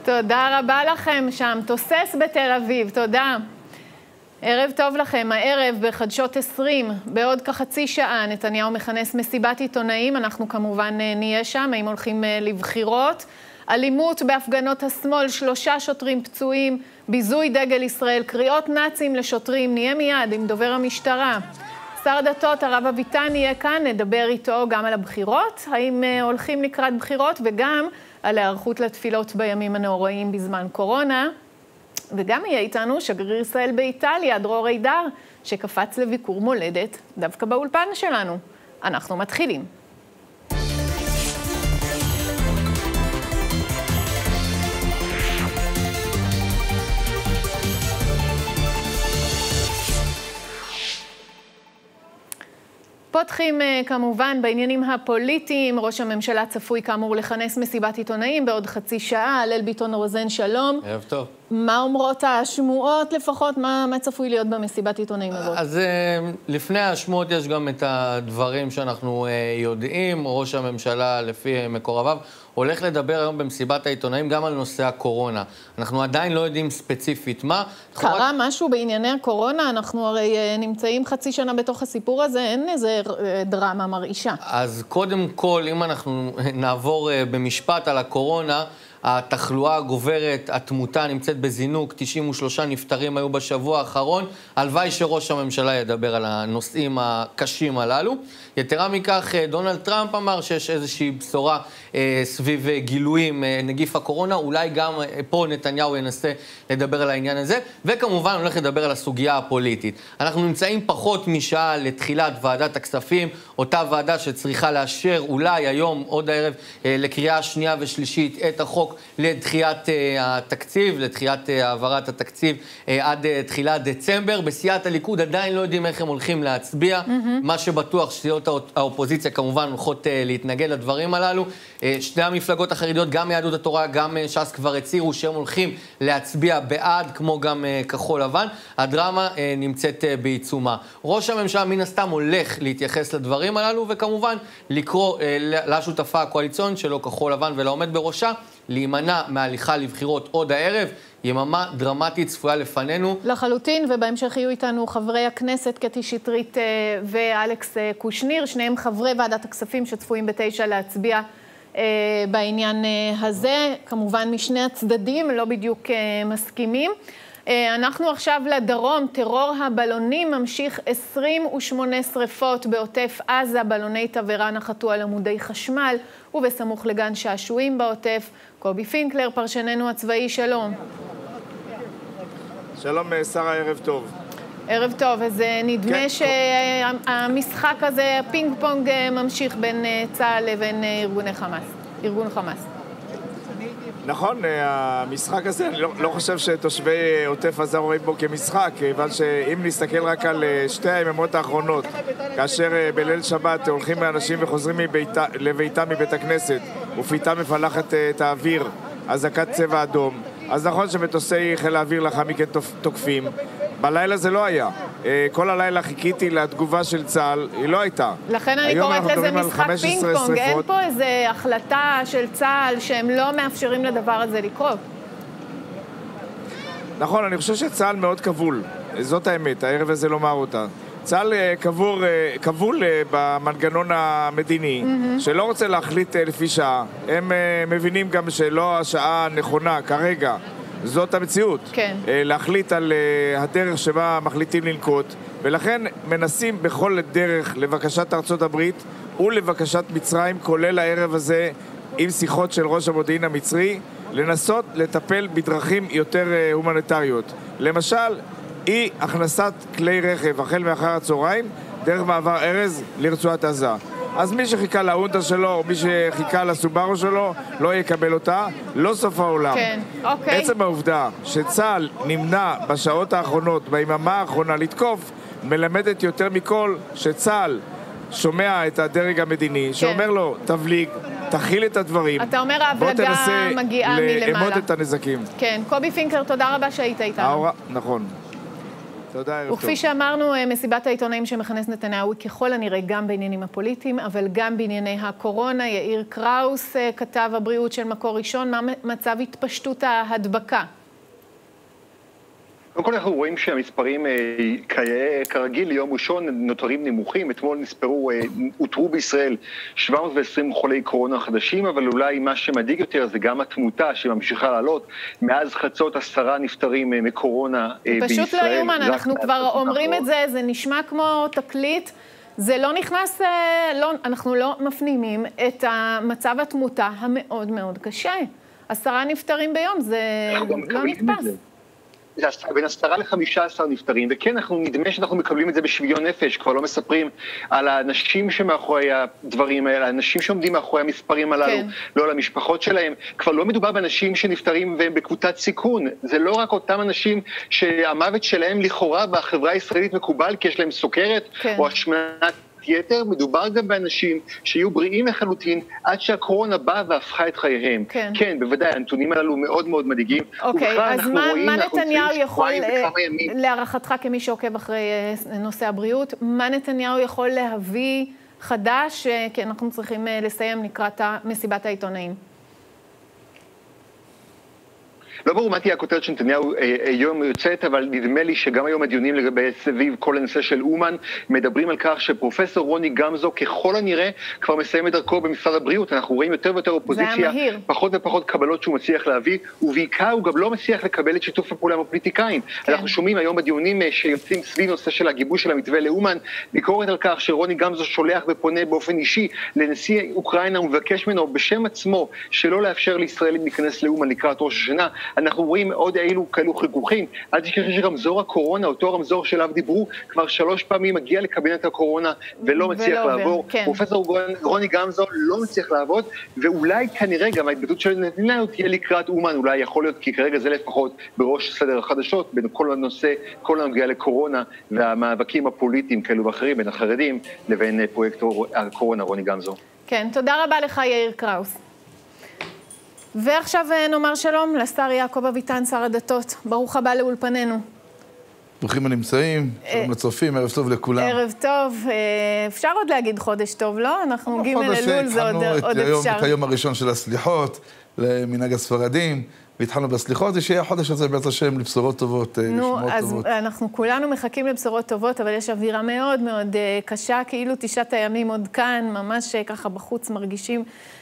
תודה רבה לכם שם, תוסס בתל אביב, תודה. ערב טוב לכם, הערב בחדשות 20, בעוד כחצי שעה נתניהו מכנס מסיבת עיתונאים, אנחנו כמובן נהיה שם, האם הולכים לבחירות. אלימות בהפגנות השמאל, 3 שוטרים פצועים, ביזוי דגל ישראל, קריאות נאצים לשוטרים, נהיה מיד עם דובר המשטרה. שר הדתות הרב אביטן יהיה כאן, נדבר איתו גם על הבחירות, האם הולכים לקראת בחירות וגם על ההיערכות לתפילות בימים הנוראים בזמן קורונה. וגם יהיה איתנו שגריר ישראל באיטליה, דרור הידר, שקפץ לביקור מולדת דווקא באולפן שלנו. אנחנו מתחילים. פותחים כמובן בעניינים הפוליטיים, ראש הממשלה צפוי כאמור לכנס מסיבת עיתונאים בעוד חצי שעה, הלל ביטון רוזן שלום. ערב טוב. מה אומרות השמועות לפחות, מה צפוי להיות במסיבת עיתונאים הזאת? אז לפני השמועות יש גם את הדברים שאנחנו יודעים, ראש הממשלה לפי מקורביו הולך לדבר היום במסיבת העיתונאים גם על נושא הקורונה. אנחנו עדיין לא יודעים ספציפית מה. קרה משהו בענייני הקורונה? אנחנו הרי נמצאים חצי שנה בתוך הסיפור הזה, אין איזה דרמה מרעישה. אז קודם כל, אם אנחנו נעבור במשפט על הקורונה, התחלואה הגוברת, התמותה נמצאת בזינוק, 93 נפטרים היו בשבוע האחרון. הלוואי שראש הממשלה ידבר על הנושאים הקשים הללו. יתרה מכך, דונלד טראמפ אמר שיש איזושהי בשורה סביב גילויים נגיף הקורונה. אולי גם פה נתניהו ינסה לדבר על העניין הזה. וכמובן הולך לדבר על הסוגיה הפוליטית. אנחנו נמצאים פחות משעה לתחילת ועדת הכספים, אותה ועדה שצריכה לאשר אולי היום, עוד הערב, לקריאה שנייה ושלישית את החוק לדחיית התקציב, לדחיית העברת התקציב עד תחילת דצמבר. בסיעת הליכוד עדיין לא יודעים איך הם הולכים להצביע. מה שבטוח שסיעות האופוזיציה כמובן הולכות להתנגד לדברים הללו. שתי המפלגות החרדיות, גם יהדות התורה, גם ש"ס כבר הצהירו שהם הולכים להצביע בעד, כמו גם כחול לבן. הדרמה נמצאת בעיצומה. ראש הממשלה מן הסתם הולך להתייחס לדברים הללו, וכמובן לקרוא לשותפה הקואליציונית שלו, כחול לבן, ולעומד בראשה, להימנע מהליכה לבחירות עוד הערב. יממה דרמטית צפויה לפנינו. לחלוטין, ובהמשך יהיו איתנו חברי הכנסת קטי שטרית ואלכס קושניר, שניהם חברי ועדת הכספים שצפויים ב9 להצביע בעניין הזה. כמובן משני הצדדים, לא בדיוק מסכימים. אנחנו עכשיו לדרום, טרור הבלונים ממשיך, 28 שריפות בעוטף עזה, בלוני תבערה נחתו על עמודי חשמל ובסמוך לגן שעשועים בעוטף. קובי פינקלר, פרשננו הצבאי, שלום. שלום שרה, ערב טוב. ערב טוב, אז נדמה שהמשחק הזה, פינג פונג ממשיך בין צה"ל לבין ארגון חמאס. נכון, המשחק הזה, אני לא חושב שתושבי עוטף עזה רואים בו כמשחק, כיוון שאם נסתכל רק על שתי היממות האחרונות, כאשר בליל שבת הולכים האנשים וחוזרים לביתם מבית הכנסת, ופתאום מפלחת את האוויר, אזעקת צבע אדום, אז נכון שמטוסי חיל האוויר לאחר מכן תוקפים. בלילה זה לא היה. כל הלילה חיכיתי לתגובה של צה"ל, היא לא הייתה. לכן אני קוראת לזה משחק פינג פונג. אין פה איזו החלטה של צה"ל שהם לא מאפשרים לדבר הזה לקרות. נכון, אני חושב שצה"ל מאוד כבול. זאת האמת, הערב הזה לומר אותה. צה"ל כבול במנגנון המדיני, שלא רוצה להחליט לפי שעה. הם מבינים גם שלא השעה הנכונה כרגע. זאת המציאות. כן. להחליט על הדרך שבה מחליטים לנקוט, ולכן מנסים בכל דרך לבקשת ארצות הברית ולבקשת מצרים, כולל הערב הזה עם שיחות של ראש המודיעין המצרי, לנסות לטפל בדרכים יותר הומניטריות. למשל, היא הכנסת כלי רכב החל מאחר הצהריים דרך מעבר ארז לרצועת עזה. אז מי שחיכה לאונטה שלו, או מי שחיכה לסובארו שלו, לא יקבל אותה, לא סוף העולם. כן, אוקיי. עצם העובדה שצה"ל נמנע בשעות האחרונות, ביממה האחרונה לתקוף, מלמדת יותר מכל שצה"ל שומע את הדרג המדיני, שאומר לו, תבליג, תכיל את הדברים. אתה אומר ההבלגה מגיעה מלמעלה. לאמוד את הנזקים. כן, קובי פינקלר, תודה רבה שהיית איתנו. נכון. תודה, ערב טוב. וכפי שאמרנו, מסיבת העיתונאים שמכנס נתניהו היא ככל הנראה גם בעניינים הפוליטיים, אבל גם בענייני הקורונה. יאיר קראוס, כתב הבריאות של מקור ראשון, מה מצב התפשטות ההדבקה? קודם כל אנחנו רואים שהמספרים כרגיל ליום ראשון נותרים נמוכים. אתמול אותרו בישראל 720 חולי קורונה חדשים, אבל אולי מה שמדאיג יותר זה גם התמותה שממשיכה לעלות. מאז חצות 10 נפטרים מקורונה בישראל. פשוט לא יאומן, אנחנו כבר אומרים את זה, זה נשמע כמו תקליט. זה לא נכנס, אנחנו לא מפנימים את מצב התמותה המאוד מאוד קשה. 10 נפטרים ביום, זה לא נתפס. בין 10 ל-15 נפטרים, וכן, נדמה שאנחנו מקבלים את זה בשוויון נפש, כבר לא מספרים על האנשים שמאחורי הדברים האלה, האנשים שעומדים מאחורי המספרים הללו, כן. לא על המשפחות שלהם, כבר לא מדובר באנשים שנפטרים והם בקבוצת סיכון, זה לא רק אותם אנשים שהמוות שלהם לכאורה בחברה הישראלית מקובל, כי יש להם סוכרת, כן. או השמנת יתר, מדובר גם באנשים שיהיו בריאים לחלוטין עד שהקורונה באה והפכה את חייהם. כן, כן, בוודאי, הנתונים הללו מאוד מאוד מדאיגים. אוקיי, אז מה נתניהו יכול, להערכתך כמי שעוקב אחרי נושא הבריאות, מה נתניהו יכול להביא חדש, כי אנחנו צריכים לסיים לקראת מסיבת העיתונאים? לא ברור מה תהיה הכותרת שנתניהו היום יוצאת, אבל נדמה לי שגם היום הדיונים לגבי סביב כל הנושא של אומן מדברים על כך שפרופסור רוני גמזו ככל הנראה כבר מסיים את דרכו במשרד הבריאות. אנחנו רואים יותר ויותר אופוזיציה, פחות ופחות קבלות שהוא מצליח להביא, ובעיקר הוא גם לא מצליח לקבל את שיתוף הפעולה עם הפוליטיקאים. כן. אנחנו שומעים היום בדיונים שיוצאים סביב נושא של הגיבוש של המתווה לאומן, ביקורת על כך שרוני גמזו שולח ופונה באופן אישי לנשיא אוקראינה ומבקש ממנו בשם עצמו שלא לאפשר לישראלים להיכנס לאומן לקראת ראש השנה. אנחנו רואים עוד כאלו חיכוכים. אל תשכח שרמזור הקורונה, אותו רמזור שלו דיברו, כבר 3 פעמים מגיע לקבינט הקורונה ולא מצליח לעבור. כן. פרופסור רוני גמזו לא מצליח לעבוד, ואולי כנראה גם ההתבטאות של נתניהו תהיה לקראת אומן, אולי יכול להיות, כי כרגע זה לפחות בראש סדר החדשות, בין כל הנושא, כל הנוגע לקורונה והמאבקים הפוליטיים כאלו ואחרים, בין החרדים לבין פרויקטור הקורונה רוני גמזו. כן, תודה רבה לך יאיר קראוס. ועכשיו נאמר שלום לשר יעקב אביטן, שר הדתות. ברוך הבא לאולפנינו. ברוכים הנמצאים, שלום לצופים, ערב טוב לכולם. ערב טוב, אפשר עוד להגיד חודש טוב, לא? אנחנו ג' אלול, זה עוד אפשר. את היום הראשון של הסליחות, למנהג הספרדים, והתחלנו בסליחות, זה שיהיה החודש הזה בעצם השם לבשורות טובות, לשמות טובות. אז אנחנו כולנו מחכים לבשורות טובות, אבל יש אווירה מאוד מאוד קשה, כאילו 9 הימים עוד כאן, ממש ככה בחוץ מרגישים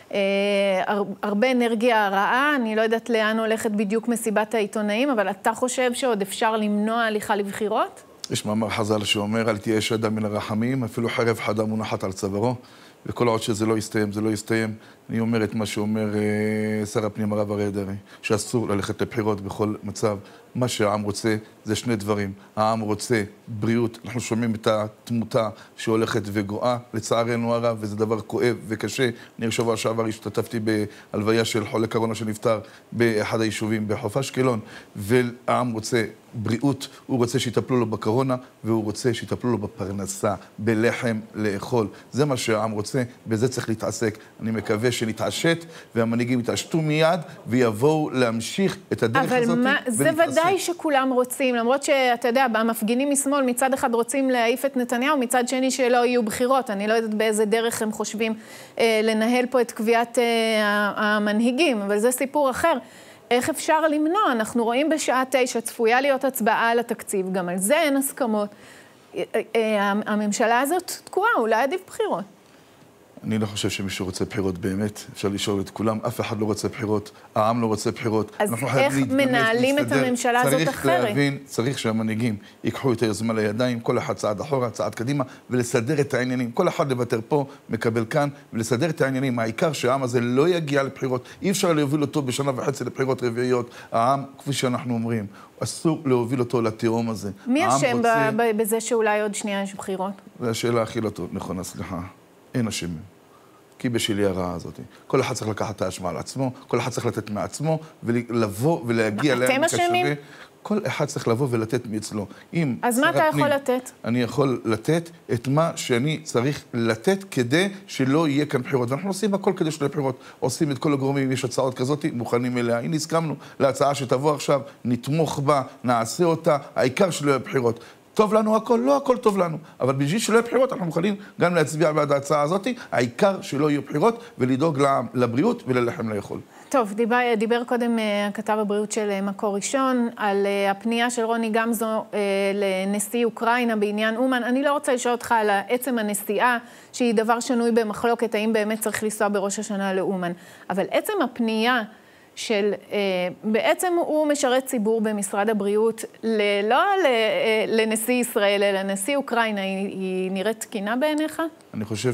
הרבה אנרגיה רעה. אני לא יודעת לאן הולכת בדיוק מסיבת העיתונאים, אבל אתה חושב שעוד אפשר למנוע הליכה לבחירות? יש מאמר חז"ל שאומר, אל תהיה אדם מן הרחמים, אפילו חרב חדה מונחת על צווארו, וכל עוד שזה לא יסתיים, זה לא יסתיים. אני אומר את מה שאומר שר הפנים הרב אריה דרעי, שאסור ללכת לבחירות בכל מצב. מה שהעם רוצה זה 2 דברים. העם רוצה בריאות, אנחנו שומעים את התמותה שהולכת וגואה, לצערנו הרב, וזה דבר כואב וקשה. אני שבוע שעבר השתתפתי בהלוויה של חולה קורונה שנפטר באחד היישובים בחוף אשקלון, והעם רוצה בריאות, הוא רוצה שיטפלו לו בקורונה, והוא רוצה שיטפלו לו בפרנסה, בלחם לאכול. זה מה שהעם רוצה, בזה צריך להתעסק. אני מקווה שנתעשת, והמנהיגים יתעשתו מיד, ויבואו להמשיך את הדרך הזאת. אבל זה ודאי שכולם רוצים, למרות שאתה יודע, המפגינים משמאל מצד אחד רוצים להעיף את נתניהו, מצד שני שלא יהיו בחירות. אני לא יודעת באיזה דרך הם חושבים לנהל פה את קביעת המנהיגים, אבל זה סיפור אחר. איך אפשר למנוע? אנחנו רואים בשעה 9 צפויה להיות הצבעה על התקציב, גם על זה אין הסכמות. הממשלה הזאת תקועה, אולי עדיף בחירות. אני לא חושב שמישהו רוצה בחירות באמת, אפשר לשאול את כולם, אף אחד לא רוצה בחירות, העם לא רוצה בחירות. אז איך מנהלים את הממשלה הזאת אחרת? צריך שהמנהיגים ייקחו את היוזמה לידיים, כל אחד צעד אחורה, צעד קדימה, ולסדר את העניינים. כל אחד לוותר פה, מקבל כאן, ולסדר את העניינים. העיקר שהעם הזה לא יגיע לבחירות, אי אפשר להוביל אותו ב1.5 שנה לבחירות רביעיות. העם, כפי שאנחנו אומרים, אסור להוביל אותו לתהום הזה. מי אשם בזה שאולי עוד שנייה יש בחירות? זו השאלה הכי לא טוב, נכונה, סליחה. אין אשמים. כי בשלי הרעה הזאת. כל אחד צריך לקחת את האשמה על עצמו, כל אחד צריך לתת מעצמו, ולבוא ולהגיע אתם אשמים? כל אחד צריך לבוא ולתת מאצלו. אז מה אתה יכול לתת? אני יכול לתת את מה שאני צריך לתת כדי שלא יהיה כאן בחירות. ואנחנו עושים הכל כדי שלא יהיה בחירות. עושים את כל הגורמים, יש הצעות כזאת, מוכנים אליה. הנה הסכמנו להצעה שתבוא עכשיו, נתמוך בה, נעשה אותה, העיקר שלא יהיה בחירות. טוב לנו הכל? לא הכל טוב לנו. אבל בשביל שלא יהיו בחירות, אנחנו מוכנים גם להצביע בעד ההצעה הזאת. העיקר שלא יהיו בחירות ולדאוג לבריאות וללחם לאכול. טוב, דיבר קודם כתב הבריאות של מקור ראשון על הפנייה של רוני גמזו לנשיא אוקראינה בעניין אומן. אני לא רוצה לשאול אותך על עצם הנסיעה, שהיא דבר שנוי במחלוקת, האם באמת צריך לנסוע בראש השנה לאומן. אבל עצם הפנייה של, בעצם הוא משרת ציבור במשרד הבריאות, לא לנשיא ישראל, אלא לנשיא אוקראינה, היא נראית תקינה בעיניך? אני חושב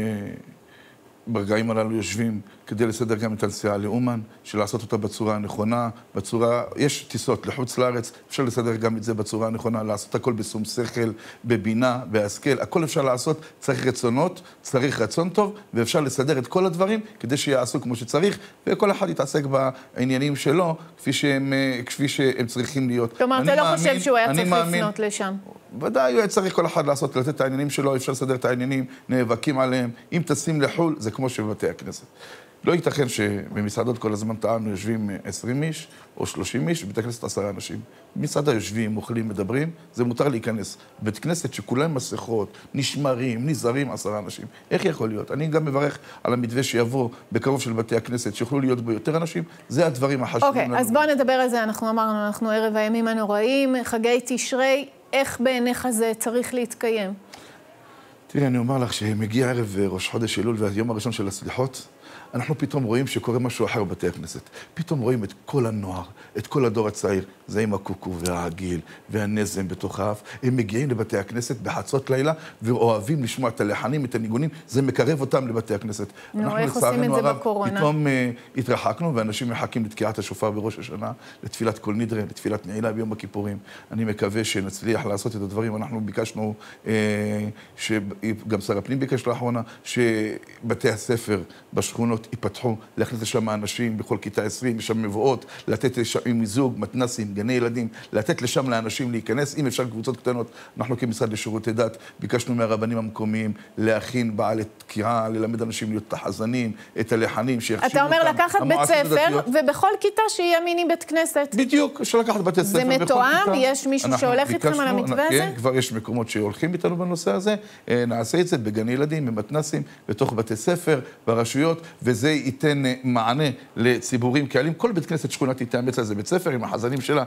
ברגעים הללו יושבים כדי לסדר גם את הנסיעה לאומן, של לעשות אותה בצורה הנכונה, יש טיסות לחוץ לארץ, אפשר לסדר גם את זה בצורה הנכונה, לעשות הכל בשום שכל, בבינה, בהשכל, הכל אפשר לעשות, צריך רצונות, צריך רצון טוב, ואפשר לסדר את כל הדברים כדי שיעשו כמו שצריך, וכל אחד יתעסק בעניינים שלו, כפי שהם צריכים להיות. כלומר, אתה לא חושב שהוא היה צריך לפנות לשם? ודאי, הוא היה צריך כל אחד לעשות, לתת את העניינים שלו, אפשר לסדר את העניינים, נאבקים עליהם. אם טסים לחול, זה כמו שבבתי הכנסת. לא ייתכן שבמסעדות כל הזמן טענו יושבים 20 איש או 30 איש, בבית הכנסת 10 אנשים. במסעדה יושבים, אוכלים, מדברים, זה מותר להיכנס. בית כנסת שכולם מסכות, נשמרים, נזהרים 10 אנשים. איך יכול להיות? אני גם מברך על המתווה שיבוא בקרוב של בתי הכנסת, שיוכלו להיות בו יותר אנשים, זה הדברים החשובים. אוקיי, אז בואו נדבר על זה, אנחנו אמרנו, אנחנו ערב הימים הנוראים, חגי תשרי, איך בעיניך זה צריך להתקיים? תראי, אני אומר לך שמגיע ערב ראש חודש אלול והיום הראשון של הסליחות, אנחנו פתאום רואים שקורה משהו אחר בבתי הכנסת. פתאום רואים את כל הנוער, את כל הדור הצעיר, זה עם הקוקו והעגיל והנזם בתוך האף. הם מגיעים לבתי הכנסת בחצות לילה ואוהבים לשמוע את הלחנים, את הניגונים, זה מקרב אותם לבתי הכנסת. נו, איך עושים את זה בקורונה? פתאום התרחקנו ואנשים מחכים לתקיעת השופר בראש השנה, לתפילת כל נדרה, לתפילת נעילה ביום הכיפורים. אני מקווה שנצליח לעשות את הדברים. אנחנו ביקשנו, גם שר הפנים ביקש לאחרונה, שבתי הספר בשכונות ייפתחו, להכניס לשם אנשים בכל כיתה 20, יש שם מבואות, לתת לשם מיזוג, מתנסים, גני ילדים, לתת לשם לאנשים להיכנס, אם אפשר קבוצות קטנות. אנחנו כמשרד לשירותי דת ביקשנו מהרבנים המקומיים להכין בעלת תקיעה, ללמד אנשים להיות תחזנים, את הלחנים, שיחשיבו אותם. אתה אומר לקחת בית ספר, ובכל כיתה שיהיה מיני בית כנסת. בדיוק, אפשר לקחת בתי ספר. זה מתואם? יש מישהו שהולך איתכם על המתווה הזה? כן, כבר יש מקומות שהולכים איתנו בנושא הזה. נעשה את זה בגני ילדים, במתנסים, בתוך בתי ספר, ברשויות, וזה ייתן מענה לציבורים קהלים. כל בית כנסת שכונה תתאמץ על זה בית ספר עם החזנים שלה,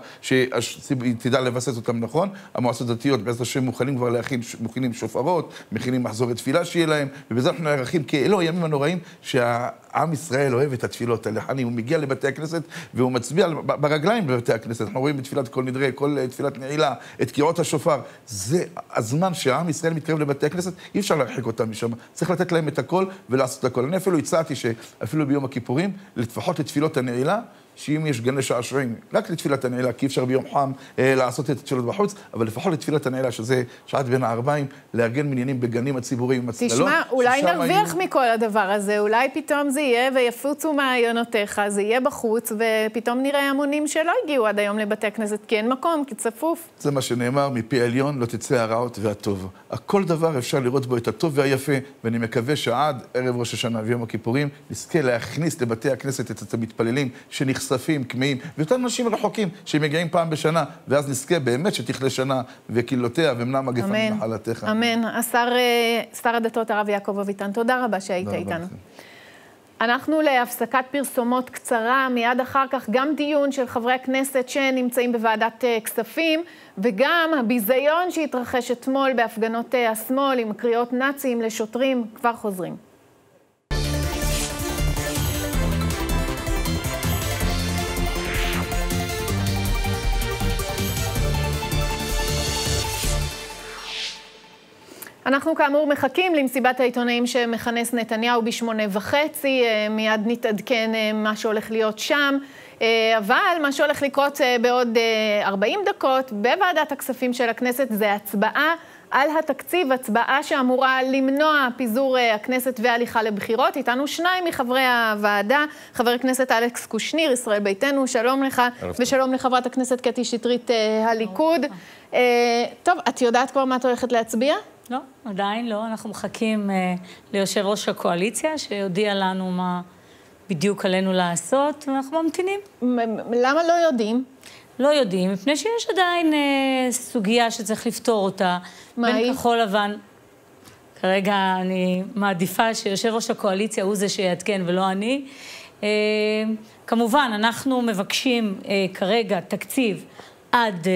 שתדע לבסס אותם נכון. המועצות דתיות בעצם שהם מוכנים כבר להכין, מכינים שופרות, מכינים מחזורי תפילה שיהיה להם, ובזה אנחנו נערכים כאלו הימים הנוראים שהעם ישראל אוהב את התפילות האלה. הוא מגיע לבתי הכנסת והוא מצביע ברגליים בבתי הכנסת. אנחנו רואים בתפילת כל נדרי, כל תפילת נעילה, את קירות השופר. זה הזמן שהעם ישראל מתקרב לבתי הכנסת, אי אפשר להרחיק אותם משם. צריך לתת להם את הכל ולעשות את הכל. אני אפילו הצעתי שאפילו ביום הכיפורים, לפחות לתפילות הנעילה, שאם יש גני שעשועים, רק לתפילת הנעילה, כי אפשר ביום חם לעשות את התפילות בחוץ, אבל לפחות לתפילת הנעילה, שזה שעת בין הערביים, לארגן מניינים בגנים הציבוריים עם הצללות. תשמע, אולי נרוויח מכל הדבר הזה, אולי פתאום זה יהיה ויפוצו מעיונותיך, זה יהיה בחוץ, ופתאום נראה המונים שלא הגיעו עד היום לבתי הכנסת, כי אין מקום, כי צפוף. זה מה שנאמר, מפי עליון לא תצא הרעות והטוב. הכל דבר אפשר לראות בו את הטוב והיפה, ואני מקווה שעד ערב ראש השנה ויום הכיפורים, נזכה להכניס לבתי הכנסת את המתפללים שנחשפים, כמהים, ויותר אנשים רחוקים שמגיעים פעם בשנה, ואז נזכה באמת שתכלה שנה וקהילותיה ומנע מגפה מנחלתך. אמן. שר הדתות הרב יעקב אביטן, תודה רבה שהיית איתנו. אנחנו להפסקת פרסומות קצרה, מיד אחר כך גם דיון של חברי הכנסת שנמצאים בוועדת כספים, וגם הביזיון שהתרחש אתמול בהפגנות השמאל עם קריאות נאצים לשוטרים, כבר חוזרים. אנחנו כאמור מחכים למסיבת העיתונאים שמכנס נתניהו ב8:30, מיד נתעדכן מה שהולך להיות שם, אבל מה שהולך לקרות בעוד 40 דקות בוועדת הכספים של הכנסת זה הצבעה על התקציב, הצבעה שאמורה למנוע פיזור הכנסת והליכה לבחירות. איתנו שניים מחברי הוועדה, חבר הכנסת אלכס קושניר, ישראל ביתנו, שלום לך, ושלום לחברת הכנסת קטי שטרית, הליכוד. טוב, את יודעת כבר מה את הולכת להצביע? לא, עדיין לא. אנחנו מחכים ליושב ראש הקואליציה, שיודיע לנו מה בדיוק עלינו לעשות, ואנחנו ממתינים. למה לא יודעים? לא יודעים, מפני שיש עדיין סוגיה שצריך לפתור אותה. מה היא? בין כחול לבן. כרגע אני מעדיפה שיושב ראש הקואליציה הוא זה שיעדכן ולא אני. כמובן, אנחנו מבקשים כרגע תקציב עד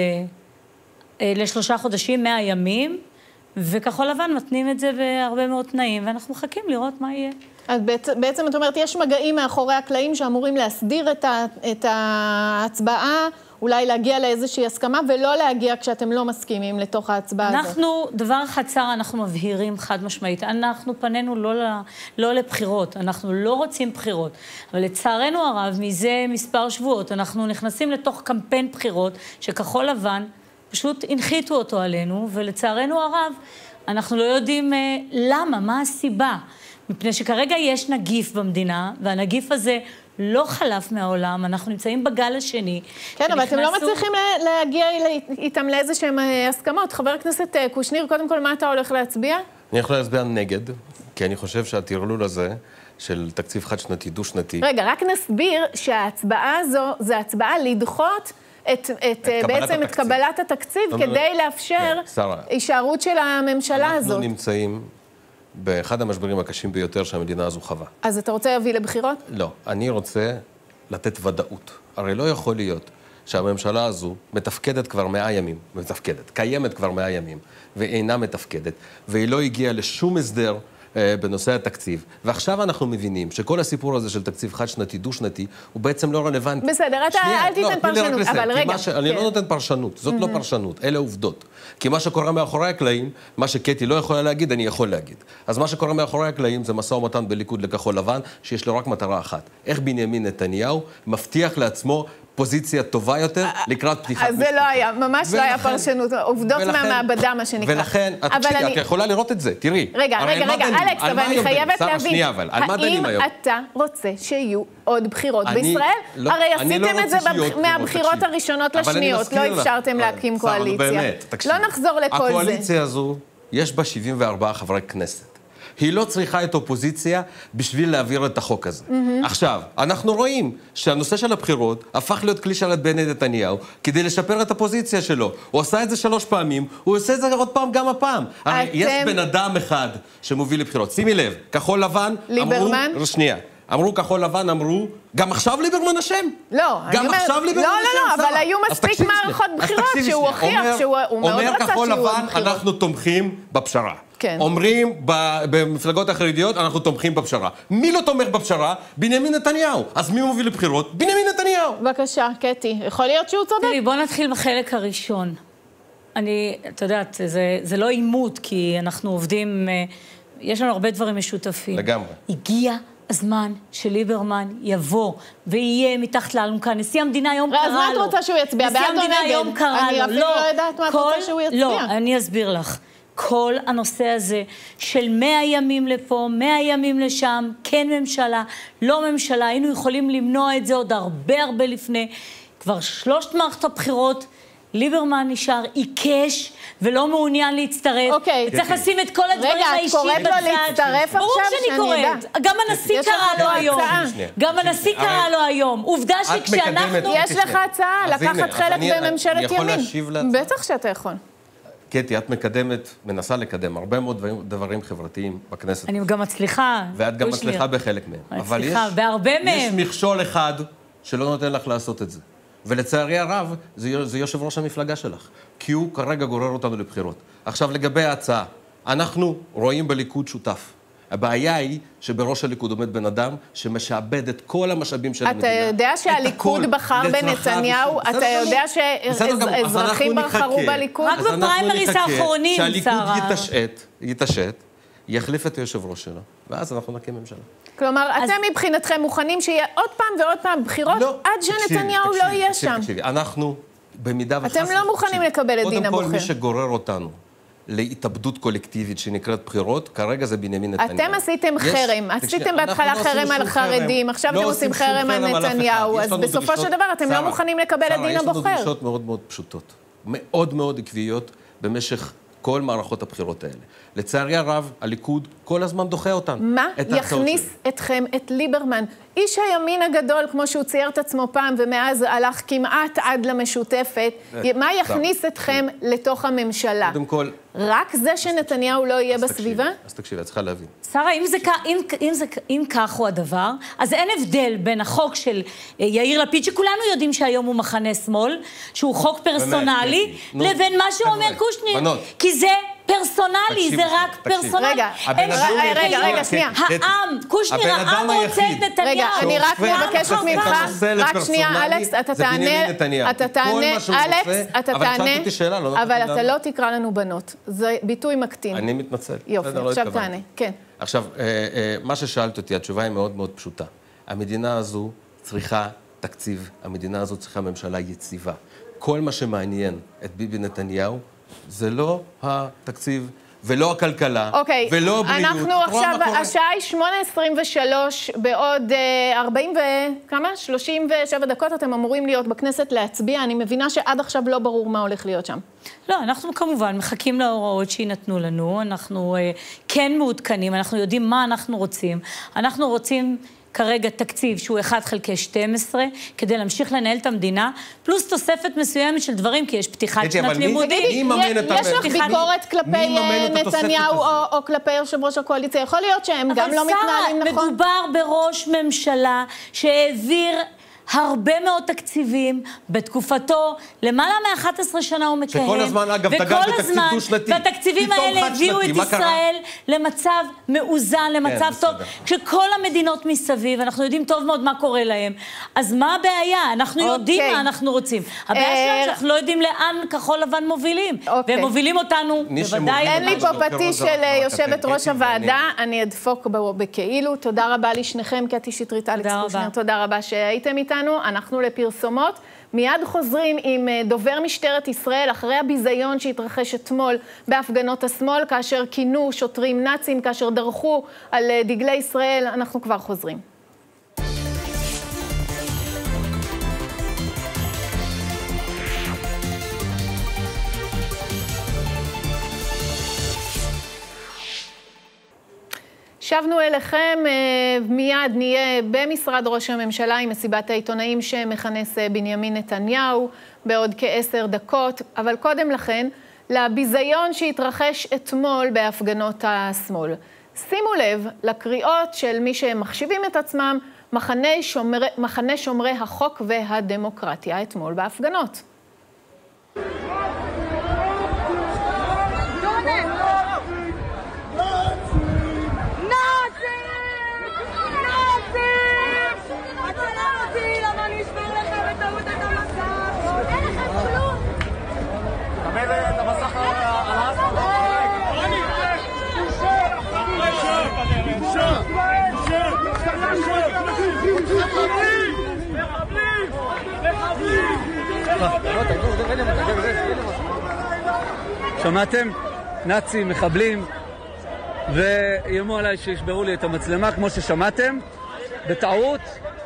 ל3 חודשים, 100 ימים, וכחול לבן מתנים את זה בהרבה מאוד תנאים, ואנחנו מחכים לראות מה יהיה. אז בעצם את אומרת, יש מגעים מאחורי הקלעים שאמורים להסדיר את ההצבעה, אולי להגיע לאיזושהי הסכמה, ולא להגיע כשאתם לא מסכימים לתוך ההצבעה הזאת. אנחנו, דבר אחד צר, אנחנו מבהירים חד משמעית. אנחנו פנינו לא לבחירות, אנחנו לא רוצים בחירות. אבל לצערנו הרב, מזה מספר שבועות, אנחנו נכנסים לתוך קמפיין בחירות, שכחול לבן פשוט הנחיתו אותו עלינו, ולצערנו הרב, אנחנו לא יודעים למה, מה הסיבה. מפני שכרגע יש נגיף במדינה, והנגיף הזה לא חלף מהעולם, אנחנו נמצאים בגל השני. כן, אבל אתם לא מצליחים להגיע איתם לאיזשהם הסכמות. חבר הכנסת קושניר, קודם כל, מה אתה הולך להצביע? אני יכול להצביע נגד, כי אני חושב שהתרלול הזה של תקציב חד-שנתי, דו-שנתי... רגע, רק נסביר שההצבעה הזו, זה הצבעה לדחות בעצם את קבלת התקציב, כדי לאפשר הישארות של הממשלה הזאת. אנחנו נמצאים באחד המשברים הקשים ביותר שהמדינה הזו חווה. אז אתה רוצה להביא לבחירות? לא, אני רוצה לתת ודאות. הרי לא יכול להיות שהממשלה הזו מתפקדת כבר 100 ימים, קיימת כבר 100 ימים, ואינה מתפקדת, והיא לא הגיעה לשום הסדר בנושא התקציב. ועכשיו אנחנו מבינים שכל הסיפור הזה של תקציב חד-שנתי, דו-שנתי, הוא בעצם לא רלוונטי. בסדר, אתה אל תיתן פרשנות, אבל רגע. אני לא נותן פרשנות, זאת לא פרשנות, אלה עובדות. כי מה שקורה מאחורי הקלעים, מה שקטי לא יכולה להגיד, אני יכול להגיד. אז מה שקורה מאחורי הקלעים זה משא ומתן בליכוד לכחול לבן, שיש לו רק מטרה אחת. איך בנימין נתניהו מבטיח לעצמו פוזיציה טובה יותר לקראת פתיחת אז זה לא היה, ממש לא היה פרשנות, עובדות מהמעבדה, מה שנקרא. ולכן, את יכולה לראות את זה, תראי. רגע, אלכס, אבל אני חייבת להבין, האם אתה רוצה שיהיו עוד בחירות בישראל? הרי עשיתם את זה מהבחירות הראשונות לשניות, לא אפשרתם להקים קואליציה. לא נחזור לכל זה. הקואליציה הזו, יש בה 74 חברי כנסת. היא לא צריכה את אופוזיציה בשביל להעביר את החוק הזה. עכשיו, אנחנו רואים שהנושא של הבחירות הפך להיות כלי שרת בני נתניהו כדי לשפר את הפוזיציה שלו. הוא עשה את זה 3 פעמים, הוא עושה את זה עוד פעם גם הפעם. הרי יש בן אדם אחד שמוביל לבחירות. שימי לב, כחול לבן ליברמן? אמרו כחול לבן, אמרו, גם עכשיו ליברמן אשם? לא, גם עכשיו ליברמן אשם? לא, אבל היו מספיק מערכות בחירות שהוא הוכיח שהוא מאוד רצה שיהיו כחול לבן, בחירות. אנחנו תומכים בפשרה. כן. אומרים במפלגות החרדיות, אנחנו תומכים בפשרה. מי לא תומך בפשרה? בנימין נתניהו. אז מי מוביל לבחירות? בנימין נתניהו. בבקשה, קטי, יכול להיות שהוא צודק? תראי, בוא נתחיל בחלק הראשון. את יודעת, זה לא עימות, כי אנחנו עובדים, יש לנו הרבה דברים משותפים. לגמרי. הגיע הזמן שליברמן יבוא ויהיה מתחת לאלונקה. נשיא המדינה היום קרא לו. אז מה את רוצה שהוא יצביע? בעד או נגד? אני אפילו לא יודעת מה את רוצה שהוא יצביע. לא, אני אסביר לך. כל הנושא הזה של 100 ימים לפה, 100 ימים לשם, כן ממשלה, לא ממשלה, היינו יכולים למנוע את זה עוד הרבה לפני. כבר 3 מערכות הבחירות, ליברמן נשאר עיקש ולא מעוניין להצטרף. אוקיי. וצריך לשים את כל הדברים האישיים בצד. רגע, את קוראת לו להצטרף עכשיו? ברור שאני קוראת. גם הנשיא קרא לו היום. גם הנשיא קרא לו היום. עובדה שכשאנחנו... יש לך הצעה לקחת חלק בממשלת ימין. אני יכול להשיב להצעה? בטח שאתה יכול. קטי, את מנסה לקדם הרבה מאוד דברים חברתיים בכנסת. אני גם מצליחה. ואת גם מצליחה בחלק מהם. מצליחה, בהרבה מהם. יש מכשול אחד שלא נותן לך לעשות את זה. ולצערי הרב, זה יושב ראש המפלגה שלך. כי הוא כרגע גורר אותנו לבחירות. עכשיו, לגבי ההצעה, אנחנו רואים בליכוד שותף. הבעיה היא שבראש הליכוד עומד בן אדם שמשעבד את כל המשאבים של המדינה. אתה יודע שהליכוד בחר בנתניהו? אתה יודע שאזרחים בחרו בליכוד? רק בפריימריס האחרונים, שרה. שהליכוד יתעשת, יחליף את היושב ראש שלו, ואז אנחנו נקים ממשלה. כלומר, אתם מבחינתכם מוכנים שיהיה עוד פעם ועוד פעם בחירות עד שנתניהו לא יהיה שם. תקשיבי, אנחנו במידה וחס... אתם לא מוכנים לקבל את דין הבוחר. קודם כל, מי שגורר אותנו להתאבדות קולקטיבית שנקראת בחירות, כרגע זה בנימין נתניהו. אתם עשיתם חרם, עשיתם בהתחלה חרם על חרדים, עכשיו אתם עושים חרם על נתניהו, אז בסופו של דבר אתם לא מוכנים לקבל את דין הבוחר. יש לנו דרישות מאוד מאוד פשוטות, מאוד מאוד עקביות במשך כל מערכות הבחירות האלה. לצערי הרב, הליכוד כל הזמן דוחה אותן. מה יכניס אתכם, את ליברמן? איש הימין הגדול, כמו שהוא צייר את עצמו פעם, ומאז הלך כמעט עד למשותפת, מה יכניס אתכם לתוך הממשלה? קודם כל... רק זה שנתניהו לא יהיה בסביבה? אז תקשיבי, את צריכה להבין. שרה, אם כך הוא הדבר, אז אין הבדל בין החוק של יאיר לפיד, שכולנו יודעים שהיום הוא מחנה שמאל, שהוא חוק פרסונלי, לבין מה שאומר קושניר. כי זה פרסונלי, זה רק פרסונלי. רגע, שנייה. העם, קושניר, העם רוצה את נתניהו. רגע, אני רק מבקשת ממך, רק שנייה, אלכס, אתה תענה, אלכס, אתה תענה, אבל אתה לא תקרא לנו בנות. זה ביטוי מקטין. אני מתנצל. יופי, עכשיו תענה, כן. עכשיו, מה ששאלת אותי, התשובה היא מאוד מאוד פשוטה. המדינה הזו צריכה תקציב, המדינה הזו צריכה ממשלה יציבה. כל מה שמעניין את ביבי נתניהו, זה לא התקציב, ולא הכלכלה, ולא הבריאות. אנחנו עכשיו, השעה היא 8:23, בעוד 37 דקות אתם אמורים להיות בכנסת להצביע. אני מבינה שעד עכשיו לא ברור מה הולך להיות שם. לא, אנחנו כמובן מחכים להוראות שיינתנו לנו, אנחנו כן מעודכנים, אנחנו יודעים מה אנחנו רוצים. אנחנו רוצים כרגע תקציב שהוא 1/12, כדי להמשיך לנהל את המדינה, פלוס תוספת מסוימת של דברים, כי יש פתיחת שנת לימודים. יש לך ביקורת כלפי נתניהו או כלפי יושב ראש הקואליציה? יכול להיות שהם גם לא מתנהלים נכון? אבל שרה, מדובר בראש ממשלה שהעביר הרבה מאוד תקציבים, בתקופתו, למעלה מ-11 שנה הוא מכהן. שכל הזמן, אגב, דגל בתקציב דו-שנתי. והתקציבים האלה הביאו את ישראל למצב מאוזן, למצב טוב, כשכל המדינות מסביב, אנחנו יודעים טוב מאוד מה קורה להם. אז מה הבעיה? אנחנו יודעים מה אנחנו רוצים. הבעיה שלנו שאנחנו לא יודעים לאן כחול לבן מובילים. והם מובילים אותנו, בוודאי. אין לי פה פטיש של יושבת ראש הוועדה, אני אדפוק בכאילו. תודה רבה לשניכם, קטי שטרית, אלכס קושניר, תודה רבה שהייתם איתנו. אנחנו לפרסומות, מיד חוזרים עם דובר משטרת ישראל אחרי הביזיון שהתרחש אתמול בהפגנות השמאל, כאשר כינו שוטרים נאצים, כאשר דרכו על דגלי ישראל. אנחנו כבר חוזרים. שבנו אליכם, מיד נהיה במשרד ראש הממשלה עם מסיבת העיתונאים שמכנס בנימין נתניהו בעוד כ10 דקות, אבל קודם לכן, לביזיון שהתרחש אתמול בהפגנות השמאל. שימו לב לקריאות של מי שמחשיבים את עצמם מחנה שומרי החוק והדמוקרטיה אתמול בהפגנות. שמעתם? נאצים, מחבלים, ואיימו עליי שישברו לי את המצלמה, כמו ששמעתם, בטעות.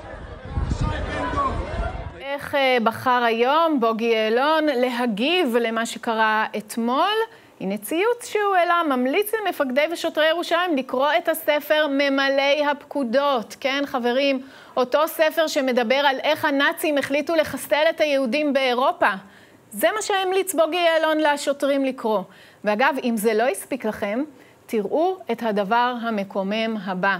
איך בחר היום בוגי יעלון להגיב למה שקרה אתמול? הנה ציוץ שהוא העלה, ממליץ למפקדי ושוטרי ירושלים לקרוא את הספר ממלאי הפקודות. כן, חברים, אותו ספר שמדבר על איך הנאצים החליטו לחסל את היהודים באירופה. זה מה שהמליץ בוגי יעלון לשוטרים לקרוא. ואגב, אם זה לא הספיק לכם, תראו את הדבר המקומם הבא.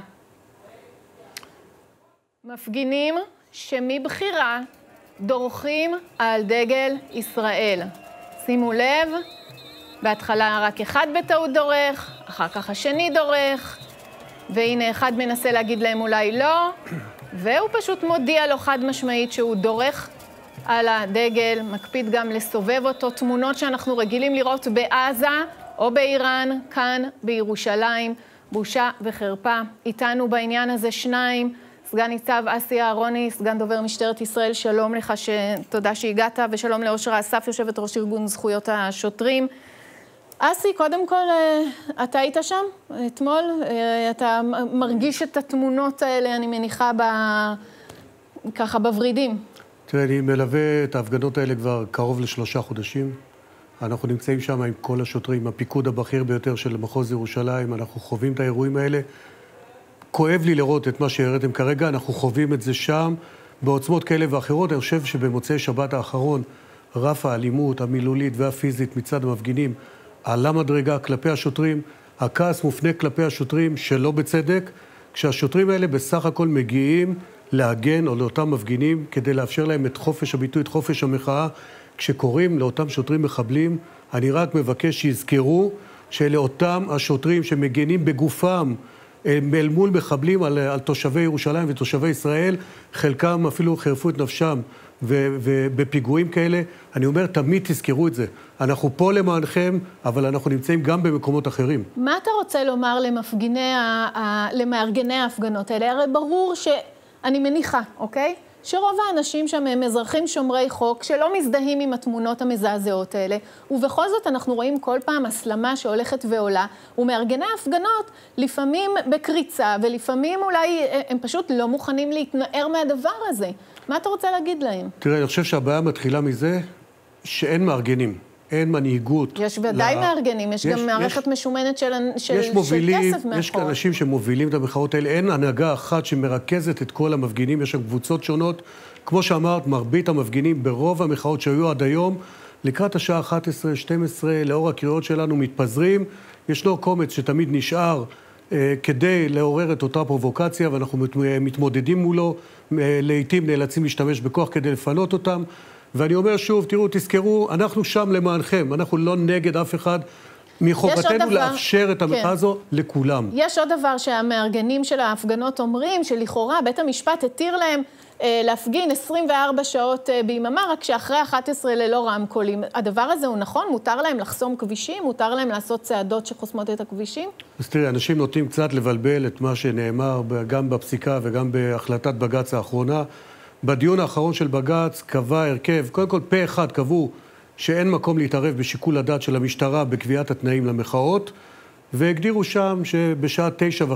מפגינים שמבחירה דורכים על דגל ישראל. שימו לב, בהתחלה רק אחד בטעות דורך, אחר כך השני דורך, והנה אחד מנסה להגיד להם אולי לא, והוא פשוט מודיע לו חד משמעית שהוא דורך על הדגל, מקפיד גם לסובב אותו, תמונות שאנחנו רגילים לראות בעזה או באיראן, כאן בירושלים, בושה וחרפה. איתנו בעניין הזה שניים, סגן ניצב אסי אהרוני, סגן דובר משטרת ישראל, שלום לך, תודה שהגעת, ושלום לאושרה אסף, יושבת ראש ארגון זכויות השוטרים. אסי, קודם כל, אתה היית שם אתמול? אתה מרגיש את התמונות האלה, אני מניחה, ככה בוורידים. תראה, אני מלווה את ההפגנות האלה כבר קרוב ל3 חודשים. אנחנו נמצאים שם עם כל השוטרים, הפיקוד הבכיר ביותר של מחוז ירושלים, אנחנו חווים את האירועים האלה. כואב לי לראות את מה שהראיתם כרגע, אנחנו חווים את זה שם בעוצמות כאלה ואחרות. אני חושב שבמוצאי שבת האחרון, רף האלימות המילולית והפיזית מצד המפגינים עלה מדרגה כלפי השוטרים, הכעס מופנה כלפי השוטרים שלא בצדק, כשהשוטרים האלה בסך הכל מגיעים להגן או לאותם מפגינים כדי לאפשר להם את חופש הביטוי, את חופש המחאה. כשקוראים לאותם שוטרים מחבלים, אני רק מבקש שיזכרו שאלה אותם השוטרים שמגנים בגופם אל מול מחבלים על תושבי ירושלים ותושבי ישראל, חלקם אפילו חירפו את נפשם ובפיגועים כאלה. אני אומר, תמיד תזכרו את זה. אנחנו פה למענכם, אבל אנחנו נמצאים גם במקומות אחרים. מה אתה רוצה לומר למארגני ההפגנות האלה? הרי ברור שאני מניחה, אוקיי? שרוב האנשים שם הם אזרחים שומרי חוק, שלא מזדהים עם התמונות המזעזעות האלה, ובכל זאת אנחנו רואים כל פעם הסלמה שהולכת ועולה, ומארגני ההפגנות לפעמים בקריצה, ולפעמים אולי הם פשוט לא מוכנים להתנער מהדבר הזה. מה אתה רוצה להגיד להם? תראה, אני חושב שהבעיה מתחילה מזה שאין מארגנים, אין מנהיגות. יש ודאי מארגנים, יש גם מערכת משומנת של כסף מאחור. יש אנשים שמובילים את המחאות האלה, אין הנהגה אחת שמרכזת את כל המפגינים, יש שם קבוצות שונות. כמו שאמרת, מרבית המפגינים ברוב המחאות שהיו עד היום, לקראת השעה 11-12, לאור הקריאות שלנו מתפזרים, ישנו קומץ שתמיד נשאר כדי לעורר את אותה פרובוקציה, ואנחנו מתמודדים מולו, לעתים נאלצים להשתמש בכוח כדי לפנות אותם. ואני אומר שוב, תראו, תזכרו, אנחנו שם למענכם, אנחנו לא נגד אף אחד, מחובתנו לאפשר את המחאה הזו לכולם. יש עוד דבר שהמארגנים של ההפגנות אומרים, שלכאורה בית המשפט התיר להם להפגין 24 שעות ביממה, רק שאחרי 11 ללא רמקולים. הדבר הזה הוא נכון? מותר להם לחסום כבישים? מותר להם לעשות צעדות שחוסמות את הכבישים? אז תראי, אנשים נוטים קצת לבלבל את מה שנאמר גם בפסיקה וגם בהחלטת בג"ץ האחרונה. בדיון האחרון של בג"ץ קבע הרכב, קודם כל פה אחד קבעו שאין מקום להתערב בשיקול הדעת של המשטרה בקביעת התנאים למחאות, והגדירו שם שבשעה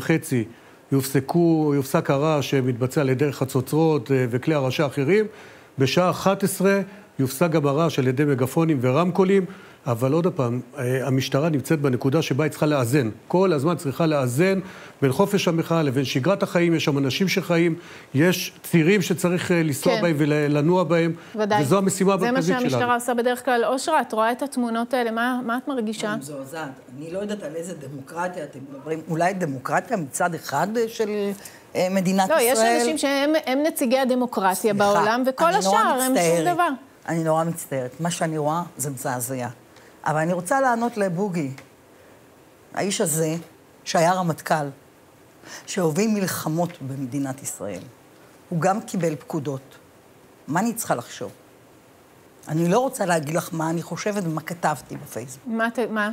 9:30 יופסק הרעש שמתבצע על ידי חצוצרות וכלי הרעש האחרים, בשעה 11 יופסק גם הרעש על ידי מגפונים ורמקולים, אבל עוד פעם, המשטרה נמצאת בנקודה שבה היא צריכה לאזן. כל הזמן צריכה לאזן בין חופש המחאה לבין שגרת החיים. יש שם אנשים שחיים, יש צירים שצריך לנסוע בהם ולנוע בהם, וזו המשימה המרכזית שלנו. זה מה שהמשטרה עושה בדרך כלל. אושרה, את רואה את התמונות האלה, מה את מרגישה? אני מזועזעת. אני לא יודעת על איזה דמוקרטיה אתם מדברים. אולי דמוקרטיה מצד אחד של מדינת ישראל? לא, יש אנשים שהם נציגי הדמוקרטיה בעולם, וכל השאר הם שום דבר. אני נורא מצטערת. מה שאני רואה זה מזעזע. אבל אני רוצה לענות לבוגי. האיש הזה, שהיה רמטכ"ל, שהוביל מלחמות במדינת ישראל, הוא גם קיבל פקודות. מה אני צריכה לחשוב? אני לא רוצה להגיד לך מה אני חושבת ומה כתבתי בפייסבוק. מה?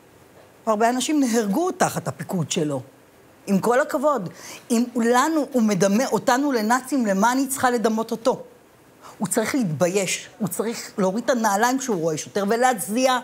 הרבה אנשים נהרגו תחת הפיקוד שלו. עם כל הכבוד. אם הוא מדמה אותנו לנאצים, למה אני צריכה לדמות אותו? הוא צריך להתבייש, הוא צריך להוריד את הנעליים כשהוא רואה שוטר ולהצדיע.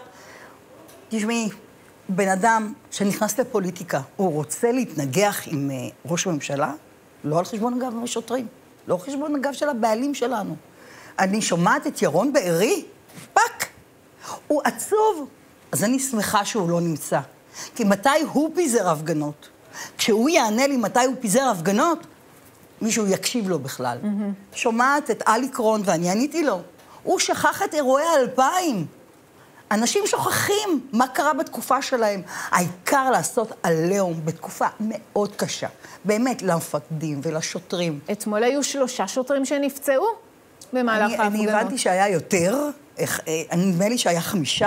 תשמעי, בן אדם שנכנס לפוליטיקה, הוא רוצה להתנגח עם ראש הממשלה, לא על חשבון הגב מהשוטרים, לא על חשבון הגב של הבעלים שלנו. אני שומעת את ירון בארי, פק, הוא עצוב, אז אני שמחה שהוא לא נמצא. כי מתי הוא פיזר הפגנות? כשהוא יענה לי מתי הוא פיזר הפגנות, מישהו יקשיב לו בכלל. שומעת את אלי קרון, ואני עניתי לו, הוא שכח את אירועי 2000. אנשים שוכחים מה קרה בתקופה שלהם. העיקר לעשות עליהום בתקופה מאוד קשה. באמת, למפקדים ולשוטרים. אתמול היו 3 שוטרים שנפצעו במהלך ההפגנות. אני הבנתי שהיה יותר, נדמה לי שהיה 5,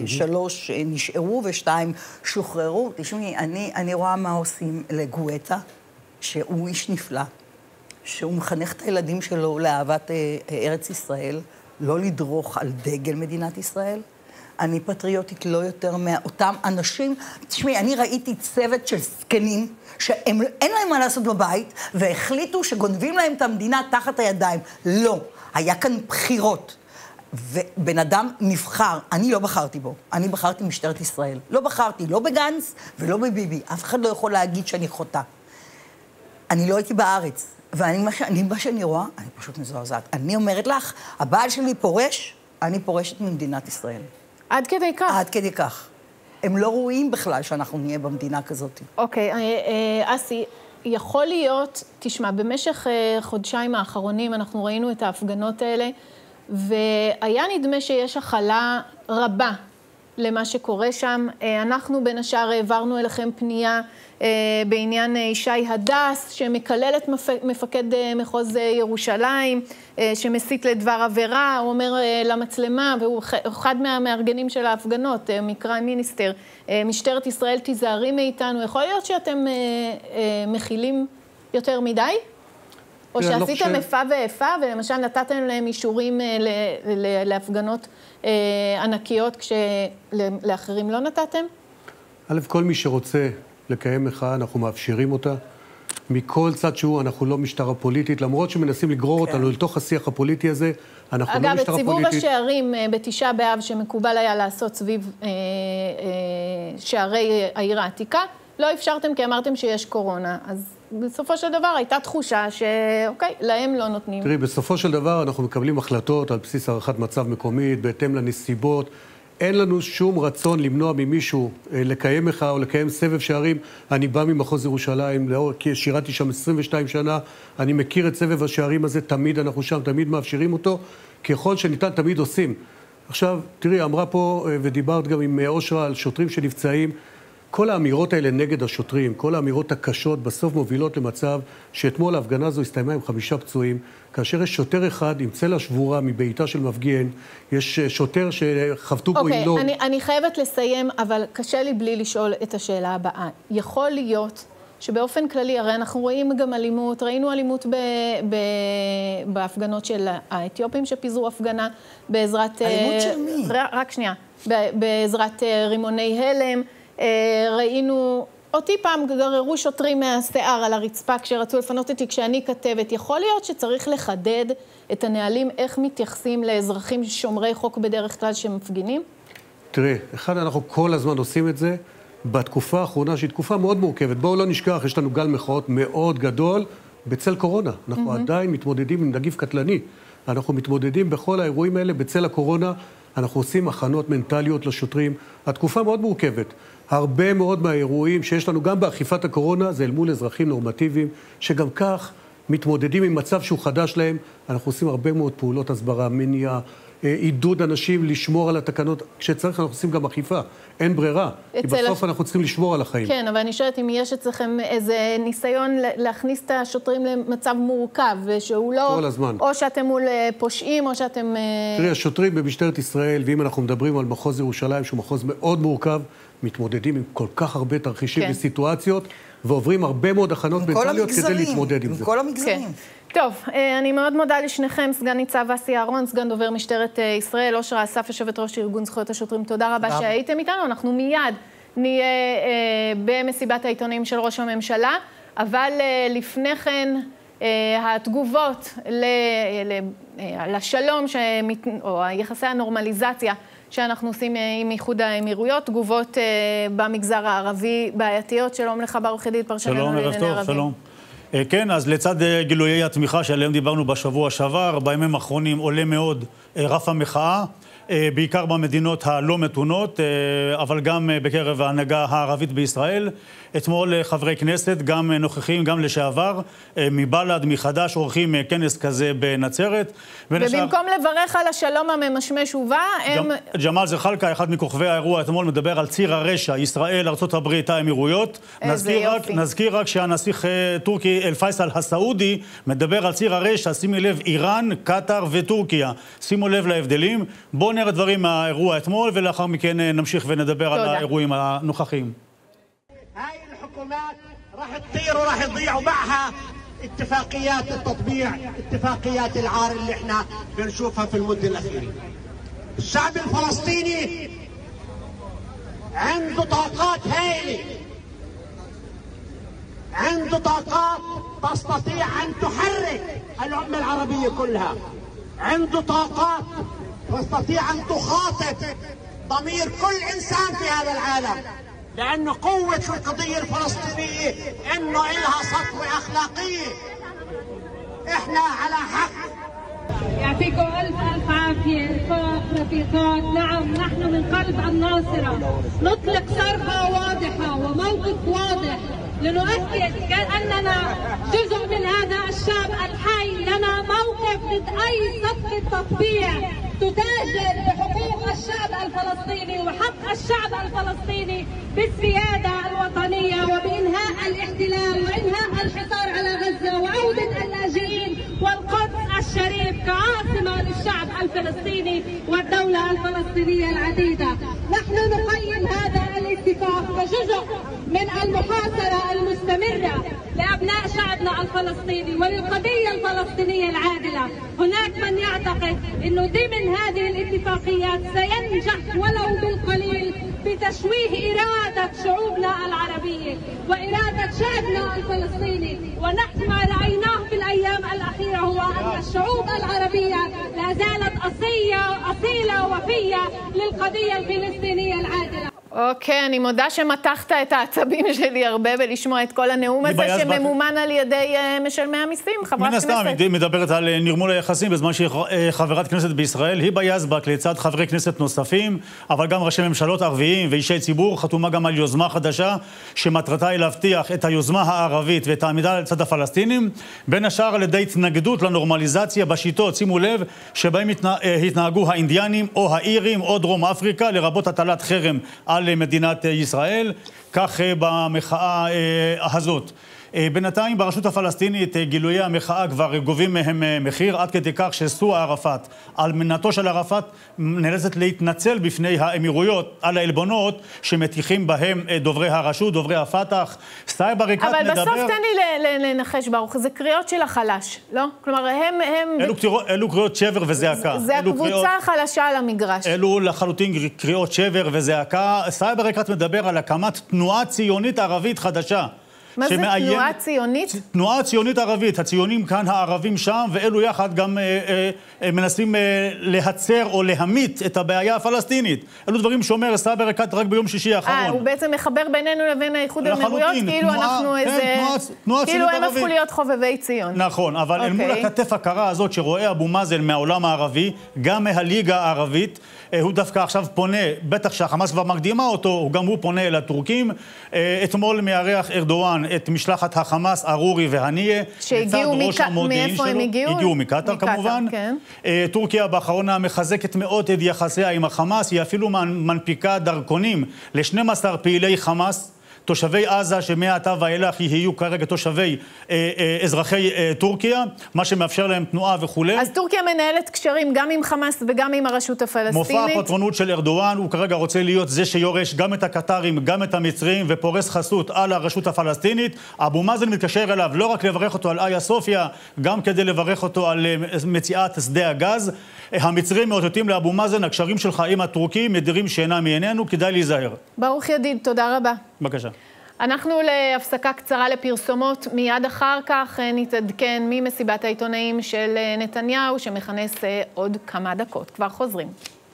3 נשארו ו2 שוחררו. תשמעי, אני רואה מה עושים לגואטה, שהוא איש נפלא. שהוא מחנך את הילדים שלו לאהבת ארץ ישראל, לא לדרוך על דגל מדינת ישראל. אני פטריוטית לא יותר מאותם אנשים. תשמעי, אני ראיתי צוות של זקנים, שאין להם מה לעשות בבית, והחליטו שגונבים להם את המדינה תחת הידיים. לא, היה כאן בחירות. ובן אדם נבחר, אני לא בחרתי בו, אני בחרתי משטרת ישראל. לא בחרתי, לא בגנץ ולא בביבי. אף אחד לא יכול להגיד שאני חוטא. אני לא הייתי בארץ. מה שאני רואה, אני פשוט מזועזעת. אני אומרת לך, הבעל שלי פורש, אני פורשת ממדינת ישראל. עד כדי כך? עד כדי כך. הם לא רואים בכלל שאנחנו נהיה במדינה כזאת. אוקיי, אסי, יכול להיות, תשמע, במשך חודשיים האחרונים אנחנו ראינו את ההפגנות האלה, והיה נדמה שיש הכלה רבה למה שקורה שם. אנחנו בין השאר העברנו אליכם פנייה בעניין ישי הדס, שמקלל את מפקד מחוז ירושלים, שמסית לדבר עבירה, הוא אומר למצלמה, והוא אחד מהמארגנים של ההפגנות, מקריים מיניסטר, משטרת ישראל תיזהרי מאיתנו. יכול להיות שאתם מכילים יותר מדי? או שעשיתם איפה ואיפה, ולמשל נתתם להם אישורים להפגנות ענקיות, כשלאחרים לא נתתם? א', כל מי שרוצה לקיים מחאה, אנחנו מאפשרים אותה. מכל צד שהוא, אנחנו לא משטרה פוליטית, למרות שמנסים לגרור אותנו לתוך השיח הפוליטי הזה, אנחנו לא משטרה פוליטית. אגב, את סיבוב השערים בתשעה באב, שמקובל היה לעשות סביב שערי העיר העתיקה, לא אפשרתם כי אמרתם שיש קורונה. אז בסופו של דבר הייתה תחושה שאוקיי, להם לא נותנים. תראי, בסופו של דבר אנחנו מקבלים החלטות על בסיס הערכת מצב מקומית, בהתאם לנסיבות. אין לנו שום רצון למנוע ממישהו לקיים מחאה או לקיים סבב שערים. אני בא ממחוז ירושלים, כי שירתי שם 22 שנה, אני מכיר את סבב השערים הזה, תמיד אנחנו שם, תמיד מאפשרים אותו, ככל שניתן תמיד עושים. עכשיו, תראי, אמרה פה ודיברת גם עם אושרה על שוטרים שנפצעים, כל האמירות האלה נגד השוטרים, כל האמירות הקשות בסוף מובילות למצב שאתמול ההפגנה הזו הסתיימה עם 5 פצועים, כאשר יש שוטר אחד עם צלע שבורה מביתה של מפגין, יש שוטר שחבטו בו עם לוד. אני חייבת לסיים, אבל קשה לי בלי לשאול את השאלה הבאה. יכול להיות שבאופן כללי, הרי אנחנו רואים גם אלימות, ראינו אלימות בהפגנות של האתיופים שפיזרו הפגנה בעזרת... אלימות של מי? רק שנייה. בעזרת רימוני הלם. ראינו, אותי פעם גררו שוטרים מהשיער על הרצפה כשרצו לפנות אותי כשאני כתבת. יכול להיות שצריך לחדד את הנהלים איך מתייחסים לאזרחים שומרי חוק בדרך כלל שמפגינים? תראה, אחד, אנחנו כל הזמן עושים את זה בתקופה האחרונה, שהיא תקופה מאוד מורכבת. בואו לא נשכח, יש לנו גל מחאות מאוד גדול בצל קורונה. אנחנו עדיין מתמודדים עם נגיף קטלני. אנחנו מתמודדים בכל האירועים האלה בצל הקורונה. אנחנו עושים הכנות מנטליות לשוטרים. התקופה מאוד מורכבת. הרבה מאוד מהאירועים שיש לנו גם באכיפת הקורונה, זה אל מול אזרחים נורמטיביים, שגם כך מתמודדים עם מצב שהוא חדש להם. אנחנו עושים הרבה מאוד פעולות הסברה, מניעה, עידוד אנשים לשמור על התקנות. כשצריך אנחנו עושים גם אכיפה. אין ברירה. כי בסוף אנחנו צריכים לשמור על החיים. כן, אבל אני שואלת אם יש אצלכם איזה ניסיון להכניס את השוטרים למצב מורכב, ושהוא לא... כל הזמן. או שאתם מול פושעים, או שאתם... תראי, השוטרים במשטרת ישראל, ואם אנחנו מדברים על מחוז ירושלים, שהוא מחוז מאוד מורכב, מתמודדים עם כל כך הרבה תרחישים וסיטואציות, ועוברים הרבה מאוד הכנות מנטליות כדי להתמודד עם זה. עם כל המגזרים. טוב, אני מאוד מודה לשניכם, סגן ניצב אסי אהרון, סגן דובר משטרת ישראל, אושרה אסף, יושבת ראש ארגון זכויות השוטרים, תודה רבה שהייתם איתנו. אנחנו מיד נהיה במסיבת העיתונאים של ראש הממשלה, אבל לפני כן התגובות לשלום או יחסי הנורמליזציה שאנחנו עושים עם איחוד האמירויות, תגובות במגזר הערבי בעייתיות. שלום לך ברוך ידיד, פרשננו לענייני ערבים. שלום. כן, אז לצד גילויי התמיכה שעליהם דיברנו בשבוע שעבר, בימים האחרונים עולה מאוד רף המחאה, בעיקר במדינות הלא מתונות, אבל גם בקרב ההנהגה הערבית בישראל. אתמול חברי כנסת, גם נוכחים, גם לשעבר, מבל"ד, מחד"ש, עורכים כנס כזה בנצרת. ובמקום לברך על השלום הממשמש ובא, הם... ג'מאל זחאלקה, אחד מכוכבי האירוע אתמול, מדבר על ציר הרשע, ישראל, ארצות הברית, האמירויות. נזכיר רק שהנסיך טורקי אל-פייסל הסעודי מדבר על ציר הרשע, שימי לב, איראן, קטר וטורקיה. שימו לב להבדלים. בואו נראה דברים מהאירוע אתמול, ולאחר מכן נמשיך ונדבר על האירועים הנוכחים. هاي الحكومات راح تطير وراح يضيعوا معها اتفاقيات التطبيع، اتفاقيات العار اللي احنا بنشوفها في المدة الأخيرة. الشعب الفلسطيني عنده طاقات هائلة، عنده طاقات تستطيع أن تحرك الأمة العربية كلها، عنده طاقات تستطيع أن تخاطب ضمير كل إنسان في هذا العالم، لأن قوة القضية الفلسطينية إنه إلها سطوة أخلاقية. إحنا على حق. يعطيكم ألف عافية. التحقيقات. نعم، نحن من قلب الناصرة نطلق صرخة واضحة وموقف واضح لنؤكد كأننا جزء من هذا الشعب الحي. لنا موقف ضد أي صفقة تطبيع تتاجر بحقوق الشعب الفلسطيني وحق الشعب الفلسطيني بالسيادة الوطنية وبإنهاء الاحتلال وإنهاء الحصار على غزة وعودة اللاجئين والقدس الشريف كعاصمة للشعب الفلسطيني والدولة الفلسطينية العديدة. نحن نقيم هذا الاتفاق كجزء من المحاصرة المستمرة لأبناء شعبنا الفلسطيني وللقضية الفلسطينية العادلة. هناك من يعتقد أنه ضمن هذه الاتفاقيات سينجح ولو بالقليل بتشويه إرادة شعوبنا العربية وإرادة شعبنا الفلسطيني، ونحن ما رأيناه في الأيام الأخيرة هو أن الشعوب العربية لا زالت أصيلة وفية للقضية الفلسطينية العادلة. אוקיי, אני מודה שמתחת את העצבים שלי הרבה ולשמוע את כל הנאום הזה שממומן על ידי משלמי המיסים, חברת כנסת. מן הסתם, היא מדברת על נרמול היחסים בזמן שהיא חברת כנסת בישראל. היבה יזבק לצד חברי כנסת נוספים, אבל גם ראשי ממשלות ערביים ואישי ציבור, חתומה גם על יוזמה חדשה שמטרתה היא להבטיח את היוזמה הערבית ואת העמידה לצד הפלסטינים, בין השאר על ידי התנגדות לנורמליזציה בשיטות, שימו לב, שבהם התנהגו האינדיאנים או האירים או דרום אפריקה, לרבות הטלת חרם על מדינת ישראל, כך במחאה הזאת. בינתיים ברשות הפלסטינית גילויי המחאה כבר גובים מהם מחיר, עד כדי כך שסוע ערפאת, אלמנתו של ערפאת, נאלצת להתנצל בפני האמירויות על העלבונות שמטיחים בהם דוברי הרשות, דוברי הפתח. סאיב עריקאת מדבר... אבל בסוף תן לי לנחש ברוך, זה קריאות של החלש, לא? כלומר, אלו קריאות שבר וזעקה. זה הקבוצה החלשה על המגרש. אלו לחלוטין קריאות שבר וזעקה. סאיב עריקאת מדבר על הקמת תנועה ציונית ערבית חדשה. מה זה תנועה ציונית? תנועה ציונית ערבית, הציונים כאן, הערבים שם, ואלו יחד גם מנסים להצר או להמית את הבעיה הפלסטינית. אלו דברים שאומר סאיב עריקאת רק ביום שישי האחרון. הוא בעצם מחבר בינינו לבין האיחוד האמירויות, כאילו אנחנו איזה... כאילו הם הפכו להיות חובבי ציון. נכון, אבל אל מול הכתף הקרה הזאת שרואה אבו מאזן מהעולם הערבי, גם מהליגה הערבית, הוא דווקא עכשיו פונה, בטח שהחמאס כבר מקדימה אותו, גם הוא פונה אל הטורקים. אתמול מארח ארדואן את משלחת החמאס, ארורי והניה. שהגיעו מאיפה הם הגיעו? הגיעו מקטר כמובן. כן. טורקיה באחרונה מחזקת מאוד את יחסיה עם החמאס, היא אפילו מנפיקה דרכונים ל-12 פעילי חמאס, תושבי עזה שמעתה ואילך יהיו כרגע תושבי אזרחי טורקיה, מה שמאפשר להם תנועה וכו'. אז טורקיה מנהלת קשרים גם עם חמאס וגם עם הרשות הפלסטינית. מופע הפטרונות של ארדואן, הוא כרגע רוצה להיות זה שיורש גם את הקטרים, גם את המצרים, ופורס חסות על הרשות הפלסטינית. אבו מאזן מתקשר אליו לא רק לברך אותו על איה סופיה, גם כדי לברך אותו על מציאת שדה הגז. המצרים מאותתים לאבו מאזן, הקשרים שלך עם הטורקים מדירים שינה מעינינו, כדאי להיזהר. ברוך ידיד, תודה רבה. בבקשה. אנחנו להפסקה קצרה לפרסומות, מיד אחר כך נתעדכן ממסיבת העיתונאים של נתניהו שמכנס עוד כמה דקות. כבר חוזרים.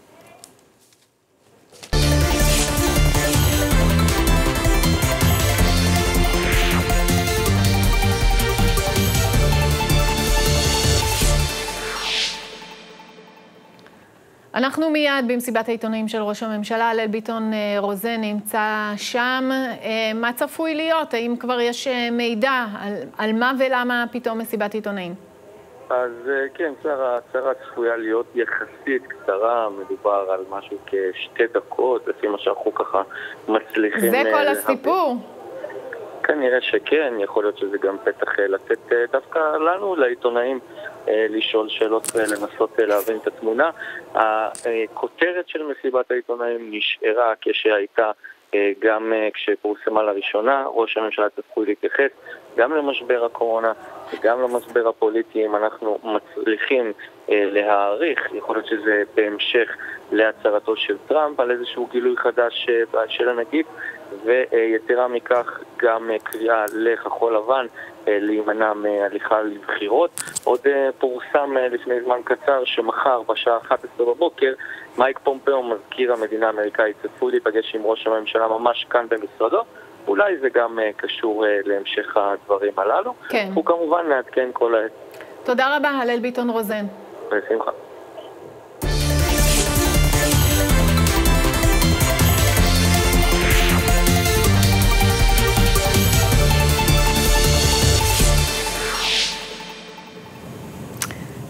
אנחנו מיד במסיבת העיתונאים של ראש הממשלה, הלל ביטון רוזן נמצא שם. מה צפוי להיות? האם כבר יש מידע על מה ולמה פתאום מסיבת עיתונאים? אז כן, הצהרה צפויה להיות יחסית קצרה, מדובר על משהו כ2 דקות, לפי מה שאנחנו ככה מצליחים... זה כל הסיפור? כנראה שכן, יכול להיות שזה גם פתח לתת דווקא לנו, לעיתונאים, לשאול שאלות ולנסות להבין את התמונה. הכותרת של מסיבת העיתונאים נשארה כשהייתה גם כשפורסמה לראשונה. ראש הממשלה צפוי להתייחס גם למשבר הקורונה וגם למשבר הפוליטי. אם אנחנו מצליחים להעריך, יכול להיות שזה בהמשך להצהרתו של טראמפ על איזשהו גילוי חדש של הנגיף, ויתרה מכך גם קריאה לכחול לבן להימנע מהליכה לבחירות. עוד פורסם לפני זמן קצר שמחר בשעה 11 בבוקר מייק פומפאו, מזכיר המדינה האמריקאית, צפוי להיפגש עם ראש הממשלה ממש כאן במשרדו. אולי זה גם קשור להמשך הדברים הללו. כן. הוא כמובן מעדכן כל העת. תודה רבה, הלל ביטון רוזן. בשמחה.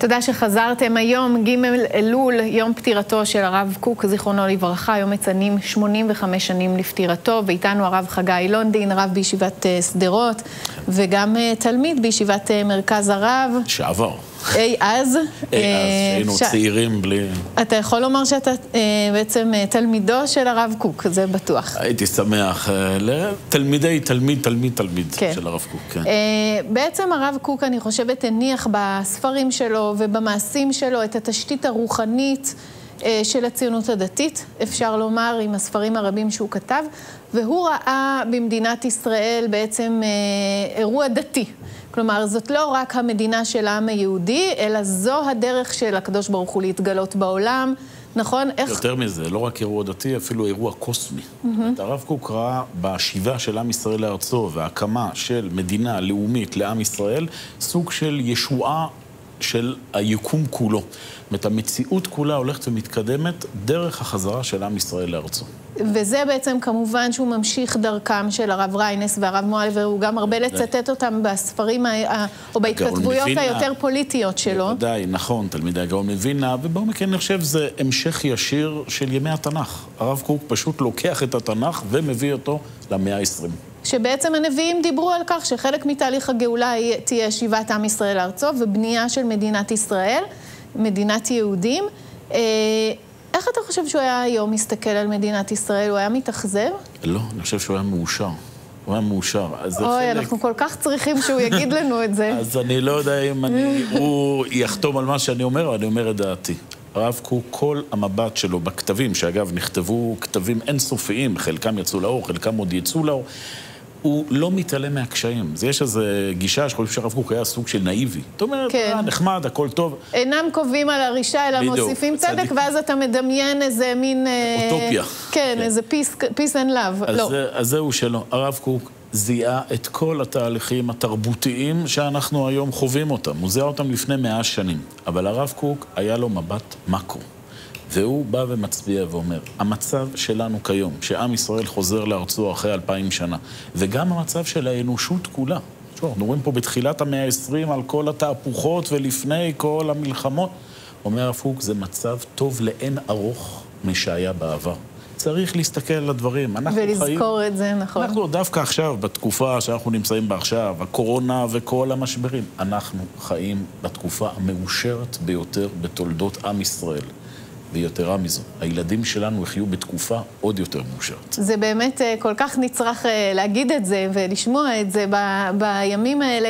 תודה שחזרתם. היום ג' אלול, יום פטירתו של הרב קוק, זיכרונו לברכה. היום מציינים 85 שנים לפטירתו, ואיתנו הרב חגי לונדין, רב בישיבת שדרות, וגם תלמיד בישיבת מרכז הרב. שעבר. אז היינו צעירים בלי... אתה יכול לומר שאתה בעצם תלמידו של הרב קוק, זה בטוח. הייתי שמח תלמיד של הרב קוק, כן. בעצם הרב קוק, אני חושבת, הניח בספרים שלו ובמעשים שלו את התשתית הרוחנית של הציונות הדתית, אפשר לומר, עם הספרים הרבים שהוא כתב, והוא ראה במדינת ישראל בעצם אירוע דתי. כלומר, זאת לא רק המדינה של העם היהודי, אלא זו הדרך של הקדוש ברוך הוא להתגלות בעולם, נכון? יותר מזה, לא רק אירוע דתי, אפילו אירוע קוסמי. הרב קוק ראה בשיבה של עם ישראל לארצו וההקמה של מדינה לאומית לעם ישראל, סוג של ישועה של היקום כולו. זאת המציאות כולה הולכת ומתקדמת דרך החזרה של עם ישראל לארצו. וזה בעצם כמובן שהוא ממשיך דרכם של הרב ריינס והרב מועל, והוא גם הרבה לצטט אותם בספרים או בהתכתבויות היותר פוליטיות שלו. ודאי, נכון, תלמידי הגאון מווילנה, ובואו מכן אני חושב זה המשך ישיר של ימי התנ"ך. הרב קוק פשוט לוקח את התנ"ך ומביא אותו למאה ה-20. שבעצם הנביאים דיברו על כך שחלק מתהליך הגאולה תהיה שיבת עם ישראל לארצו ובנייה של מדינת ישראל, מדינת יהודים. איך אתה חושב שהוא היה היום מסתכל על מדינת ישראל? הוא היה מתאכזב? לא, אני חושב שהוא היה מאושר. הוא היה מאושר. אוי, אנחנו כל כך צריכים שהוא יגיד לנו את זה. אז אני לא יודע אם הוא יחתום על מה שאני אומר, אני אומר את דעתי. הרב קוק, כל המבט שלו בכתבים, שאגב נכתבו כתבים אינסופיים, חלקם יצאו לאור, חלקם עוד יצאו לאור, הוא לא מתעלם מהקשיים. יש איזו גישה שחושבים שהרב קוק היה סוג של נאיבי. זאת אומרת, נחמד, הכל טוב. אינם קובעים על הרישה, אלא מוסיפים צדק, ואז אתה מדמיין איזה מין... אוטופיה. כן, איזה peace and love. אז זהו שלא. הרב קוק זיהה את כל התהליכים התרבותיים שאנחנו היום חווים אותם. הוא זיהה אותם לפני 100 שנים. אבל הרב קוק היה לו מבט מקרו. והוא בא ומצביע ואומר, המצב שלנו כיום, שעם ישראל חוזר לארצו אחרי 2000 שנה, וגם המצב של האנושות כולה. אנחנו רואים פה בתחילת המאה ה-20 על כל התהפוכות ולפני כל המלחמות. אומר הרב קוק, זה מצב טוב לאין ארוך משהיה בעבר. צריך להסתכל על הדברים. ולזכור את זה, נכון. אנחנו דווקא עכשיו, בתקופה שאנחנו נמצאים בה עכשיו, הקורונה וכל המשברים, אנחנו חיים בתקופה המאושרת ביותר בתולדות עם ישראל. ויתרה מזו, הילדים שלנו יחיו בתקופה עוד יותר מאושרת. זה באמת כל כך נצטרך להגיד את זה ולשמוע את זה בימים האלה.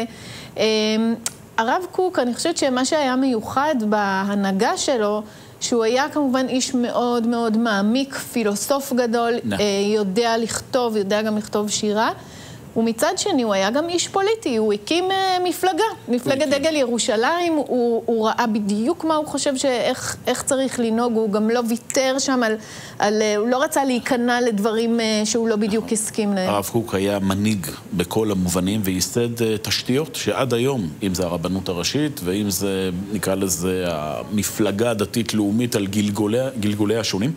הרב קוק, אני חושבת שמה שהיה מיוחד בהנהגה שלו, שהוא היה כמובן איש מאוד מאוד מעמיק, פילוסוף גדול, יודע לכתוב, יודע גם לכתוב שירה, ומצד שני הוא היה גם איש פוליטי, הוא הקים מפלגת דגל ירושלים, הוא ראה בדיוק מה הוא חושב איך צריך לנהוג, הוא גם לא ויתר שם הוא לא רצה להיכנע לדברים שהוא לא בדיוק הסכים להם. הרב קוק היה מנהיג בכל המובנים וייסד תשתיות שעד היום, אם זה הרבנות הראשית ואם זה נקרא לזה המפלגה הדתית לאומית על גלגוליה השונים,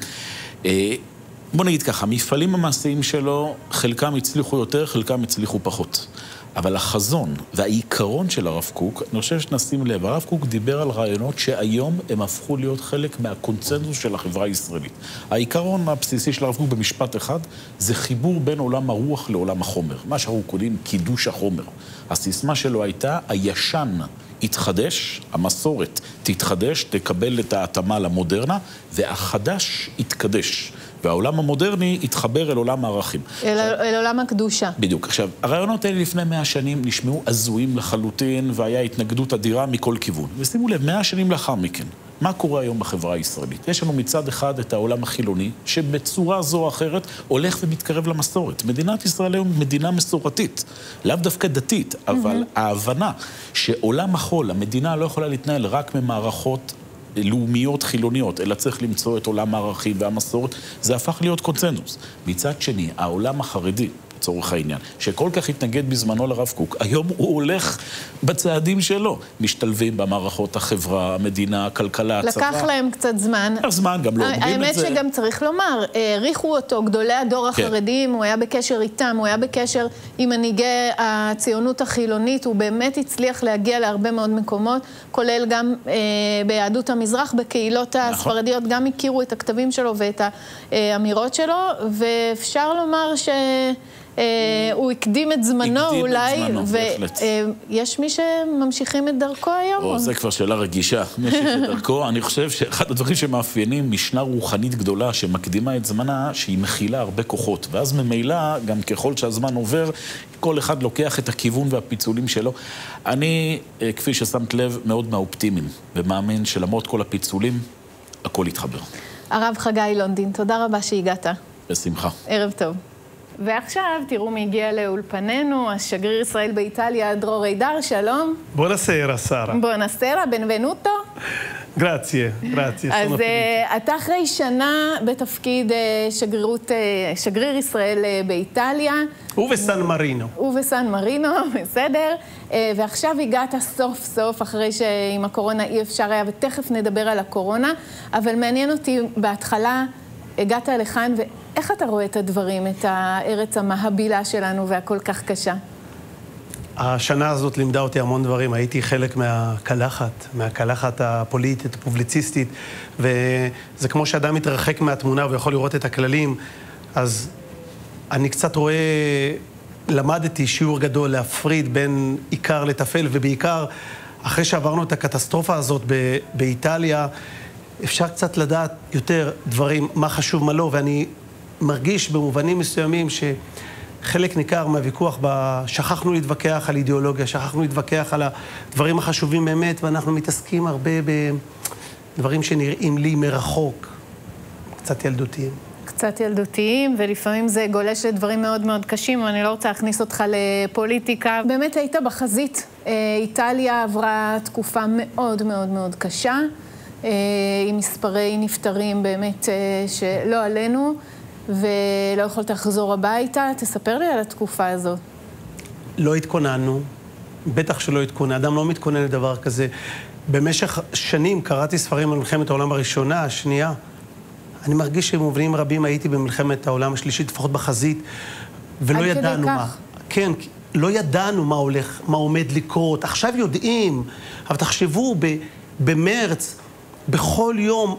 בוא נגיד ככה, המפעלים המעשיים שלו, חלקם הצליחו יותר, חלקם הצליחו פחות. אבל החזון והעיקרון של הרב קוק, אני חושב שנשים לב, הרב קוק דיבר על רעיונות שהיום הם הפכו להיות חלק מהקונצנזוס של החברה הישראלית. העיקרון הבסיסי של הרב קוק במשפט אחד, זה חיבור בין עולם הרוח לעולם החומר. מה שאנחנו קוראים קידוש החומר. הסיסמה שלו הייתה, הישן יתחדש, המסורת תתחדש, תקבל את ההתאמה למודרנה, והחדש יתקדש. והעולם המודרני התחבר אל עולם הערכים. אל עולם הקדושה. בדיוק. עכשיו, הרעיונות האלה לפני 100 שנים נשמעו הזויים לחלוטין, והיה התנגדות אדירה מכל כיוון. ושימו לב, 100 שנים לאחר מכן, מה קורה היום בחברה הישראלית? יש לנו מצד אחד את העולם החילוני, שבצורה זו או אחרת הולך ומתקרב למסורת. מדינת ישראל היום מדינה מסורתית, לאו דווקא דתית, אבל ההבנה שעולם החול, המדינה לא יכולה להתנהל רק ממערכות לאומיות חילוניות, אלא צריך למצוא את עולם הערכים והמסורת, זה הפך להיות קונצנזוס. מצד שני, העולם החרדי, לצורך העניין, שכל כך התנגד בזמנו לרב קוק, היום הוא הולך בצעדים שלו, משתלבים במערכות החברה, המדינה, הכלכלה, הצבא. לקח להם קצת זמן. זמן, גם לא אומרים את זה. האמת שגם צריך לומר, העריכו אותו גדולי הדור החרדים, הוא היה בקשר איתם, הוא היה בקשר עם מנהיגי הציונות החילונית, הוא באמת הצליח להגיע להרבה מאוד מקומות, כולל גם ביהדות המזרח, בקהילות הספרדיות, גם הכירו את הכתבים שלו ואת האמירות שלו, ואפשר לומר שהוא הקדים את זמנו אולי, ויש מי שממשיכים את דרכו היום? זה כבר שאלה רגישה, ממשיך את דרכו. אני חושב שאחד הדברים שמאפיינים משנה רוחנית גדולה שמקדימה את זמנה, שהיא מכילה הרבה כוחות, ואז ממילא, גם ככל שהזמן עובר, כל אחד לוקח את הכיוון והפיצולים שלו. אני, כפי ששמת לב, מאוד מהאופטימיים, ומאמין שלמרות כל הפיצולים, הכל יתחבר. הרב חגי לונדין, תודה רבה שהגעת. בשמחה. ערב טוב. ועכשיו תראו מי הגיע לאולפנינו, השגריר ישראל באיטליה, דרור אידר, שלום. Buonasera, Sara. Buonasera, benvenuto. Grazie, grazie. אז אתה אחרי שנה בתפקיד שגריר ישראל באיטליה. ובסן מרינו. ובסן מרינו, בסדר. ועכשיו הגעת סוף סוף, אחרי שעם הקורונה אי אפשר היה, ותכף נדבר על הקורונה, אבל מעניין אותי בהתחלה, הגעת לכאן, ואיך אתה רואה את הדברים, את הארץ המהבילה שלנו והכל כך קשה? השנה הזאת לימדה אותי המון דברים. הייתי חלק מהקלחת הפוליטית, הפובליציסטית, וזה כמו שאדם מתרחק מהתמונה ויכול לראות את הכללים, אז אני קצת רואה, למדתי שיעור גדול להפריד בין עיקר לטפל, ובעיקר אחרי שעברנו את הקטסטרופה הזאת באיטליה, אפשר קצת לדעת יותר דברים, מה חשוב, מה לא, ואני מרגיש במובנים מסוימים שחלק ניכר מהוויכוח, שכחנו להתווכח על אידיאולוגיה, שכחנו להתווכח על הדברים החשובים באמת, ואנחנו מתעסקים הרבה בדברים שנראים לי מרחוק, קצת ילדותיים. קצת ילדותיים, ולפעמים זה גולש לדברים מאוד מאוד קשים, ואני לא רוצה להכניס אותך לפוליטיקה. באמת היית בחזית. איטליה עברה תקופה מאוד מאוד מאוד קשה, עם מספרי נפטרים באמת שלא עלינו, ולא יכולת לחזור הביתה. תספר לי על התקופה הזאת. לא התכוננו, בטח שלא התכונן. אדם לא מתכונן לדבר כזה. במשך שנים קראתי ספרים על מלחמת העולם הראשונה, השנייה. אני מרגיש שבמובנים רבים הייתי במלחמת העולם השלישית, לפחות בחזית, ולא ידענו מה. כן, לא ידענו מה עומד לקרות. עכשיו יודעים, אבל תחשבו, במרץ, בכל יום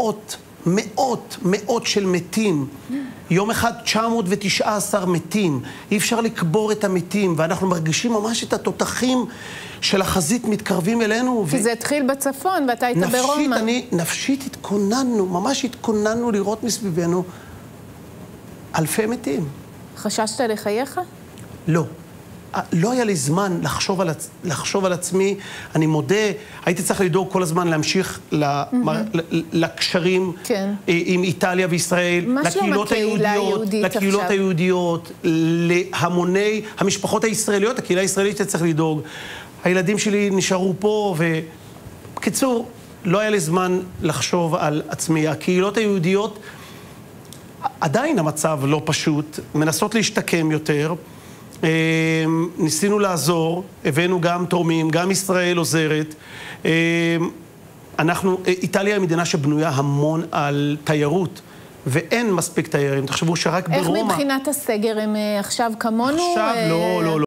מאות של מתים. יום אחד 919 מתים. אי אפשר לקבור את המתים, ואנחנו מרגישים ממש את התותחים של החזית מתקרבים אלינו. כי זה התחיל בצפון, ואתה היית ברומא. נפשית התכוננו, ממש התכוננו לראות מסביבנו אלפי מתים. חששת לחייך? לא. לא היה לי זמן לחשוב על עצמי. אני מודה, הייתי צריך לדאוג כל הזמן להמשיך לקשרים עם איטליה וישראל, לקהילות היהודיות, להמוני המשפחות הישראליות, הקהילה הישראלית שצריך לדאוג. הילדים שלי נשארו פה, ובקיצור, לא היה לי זמן לחשוב על עצמי. הקהילות היהודיות, עדיין המצב לא פשוט, מנסות להשתקם יותר, ניסינו לעזור, הבאנו גם תורמים, גם ישראל עוזרת. איטליה היא מדינה שבנויה המון על תיירות, ואין מספיק תיירים. תחשבו שרק ברומא... איך מבחינת הסגר הם עכשיו כמונו? עכשיו לא.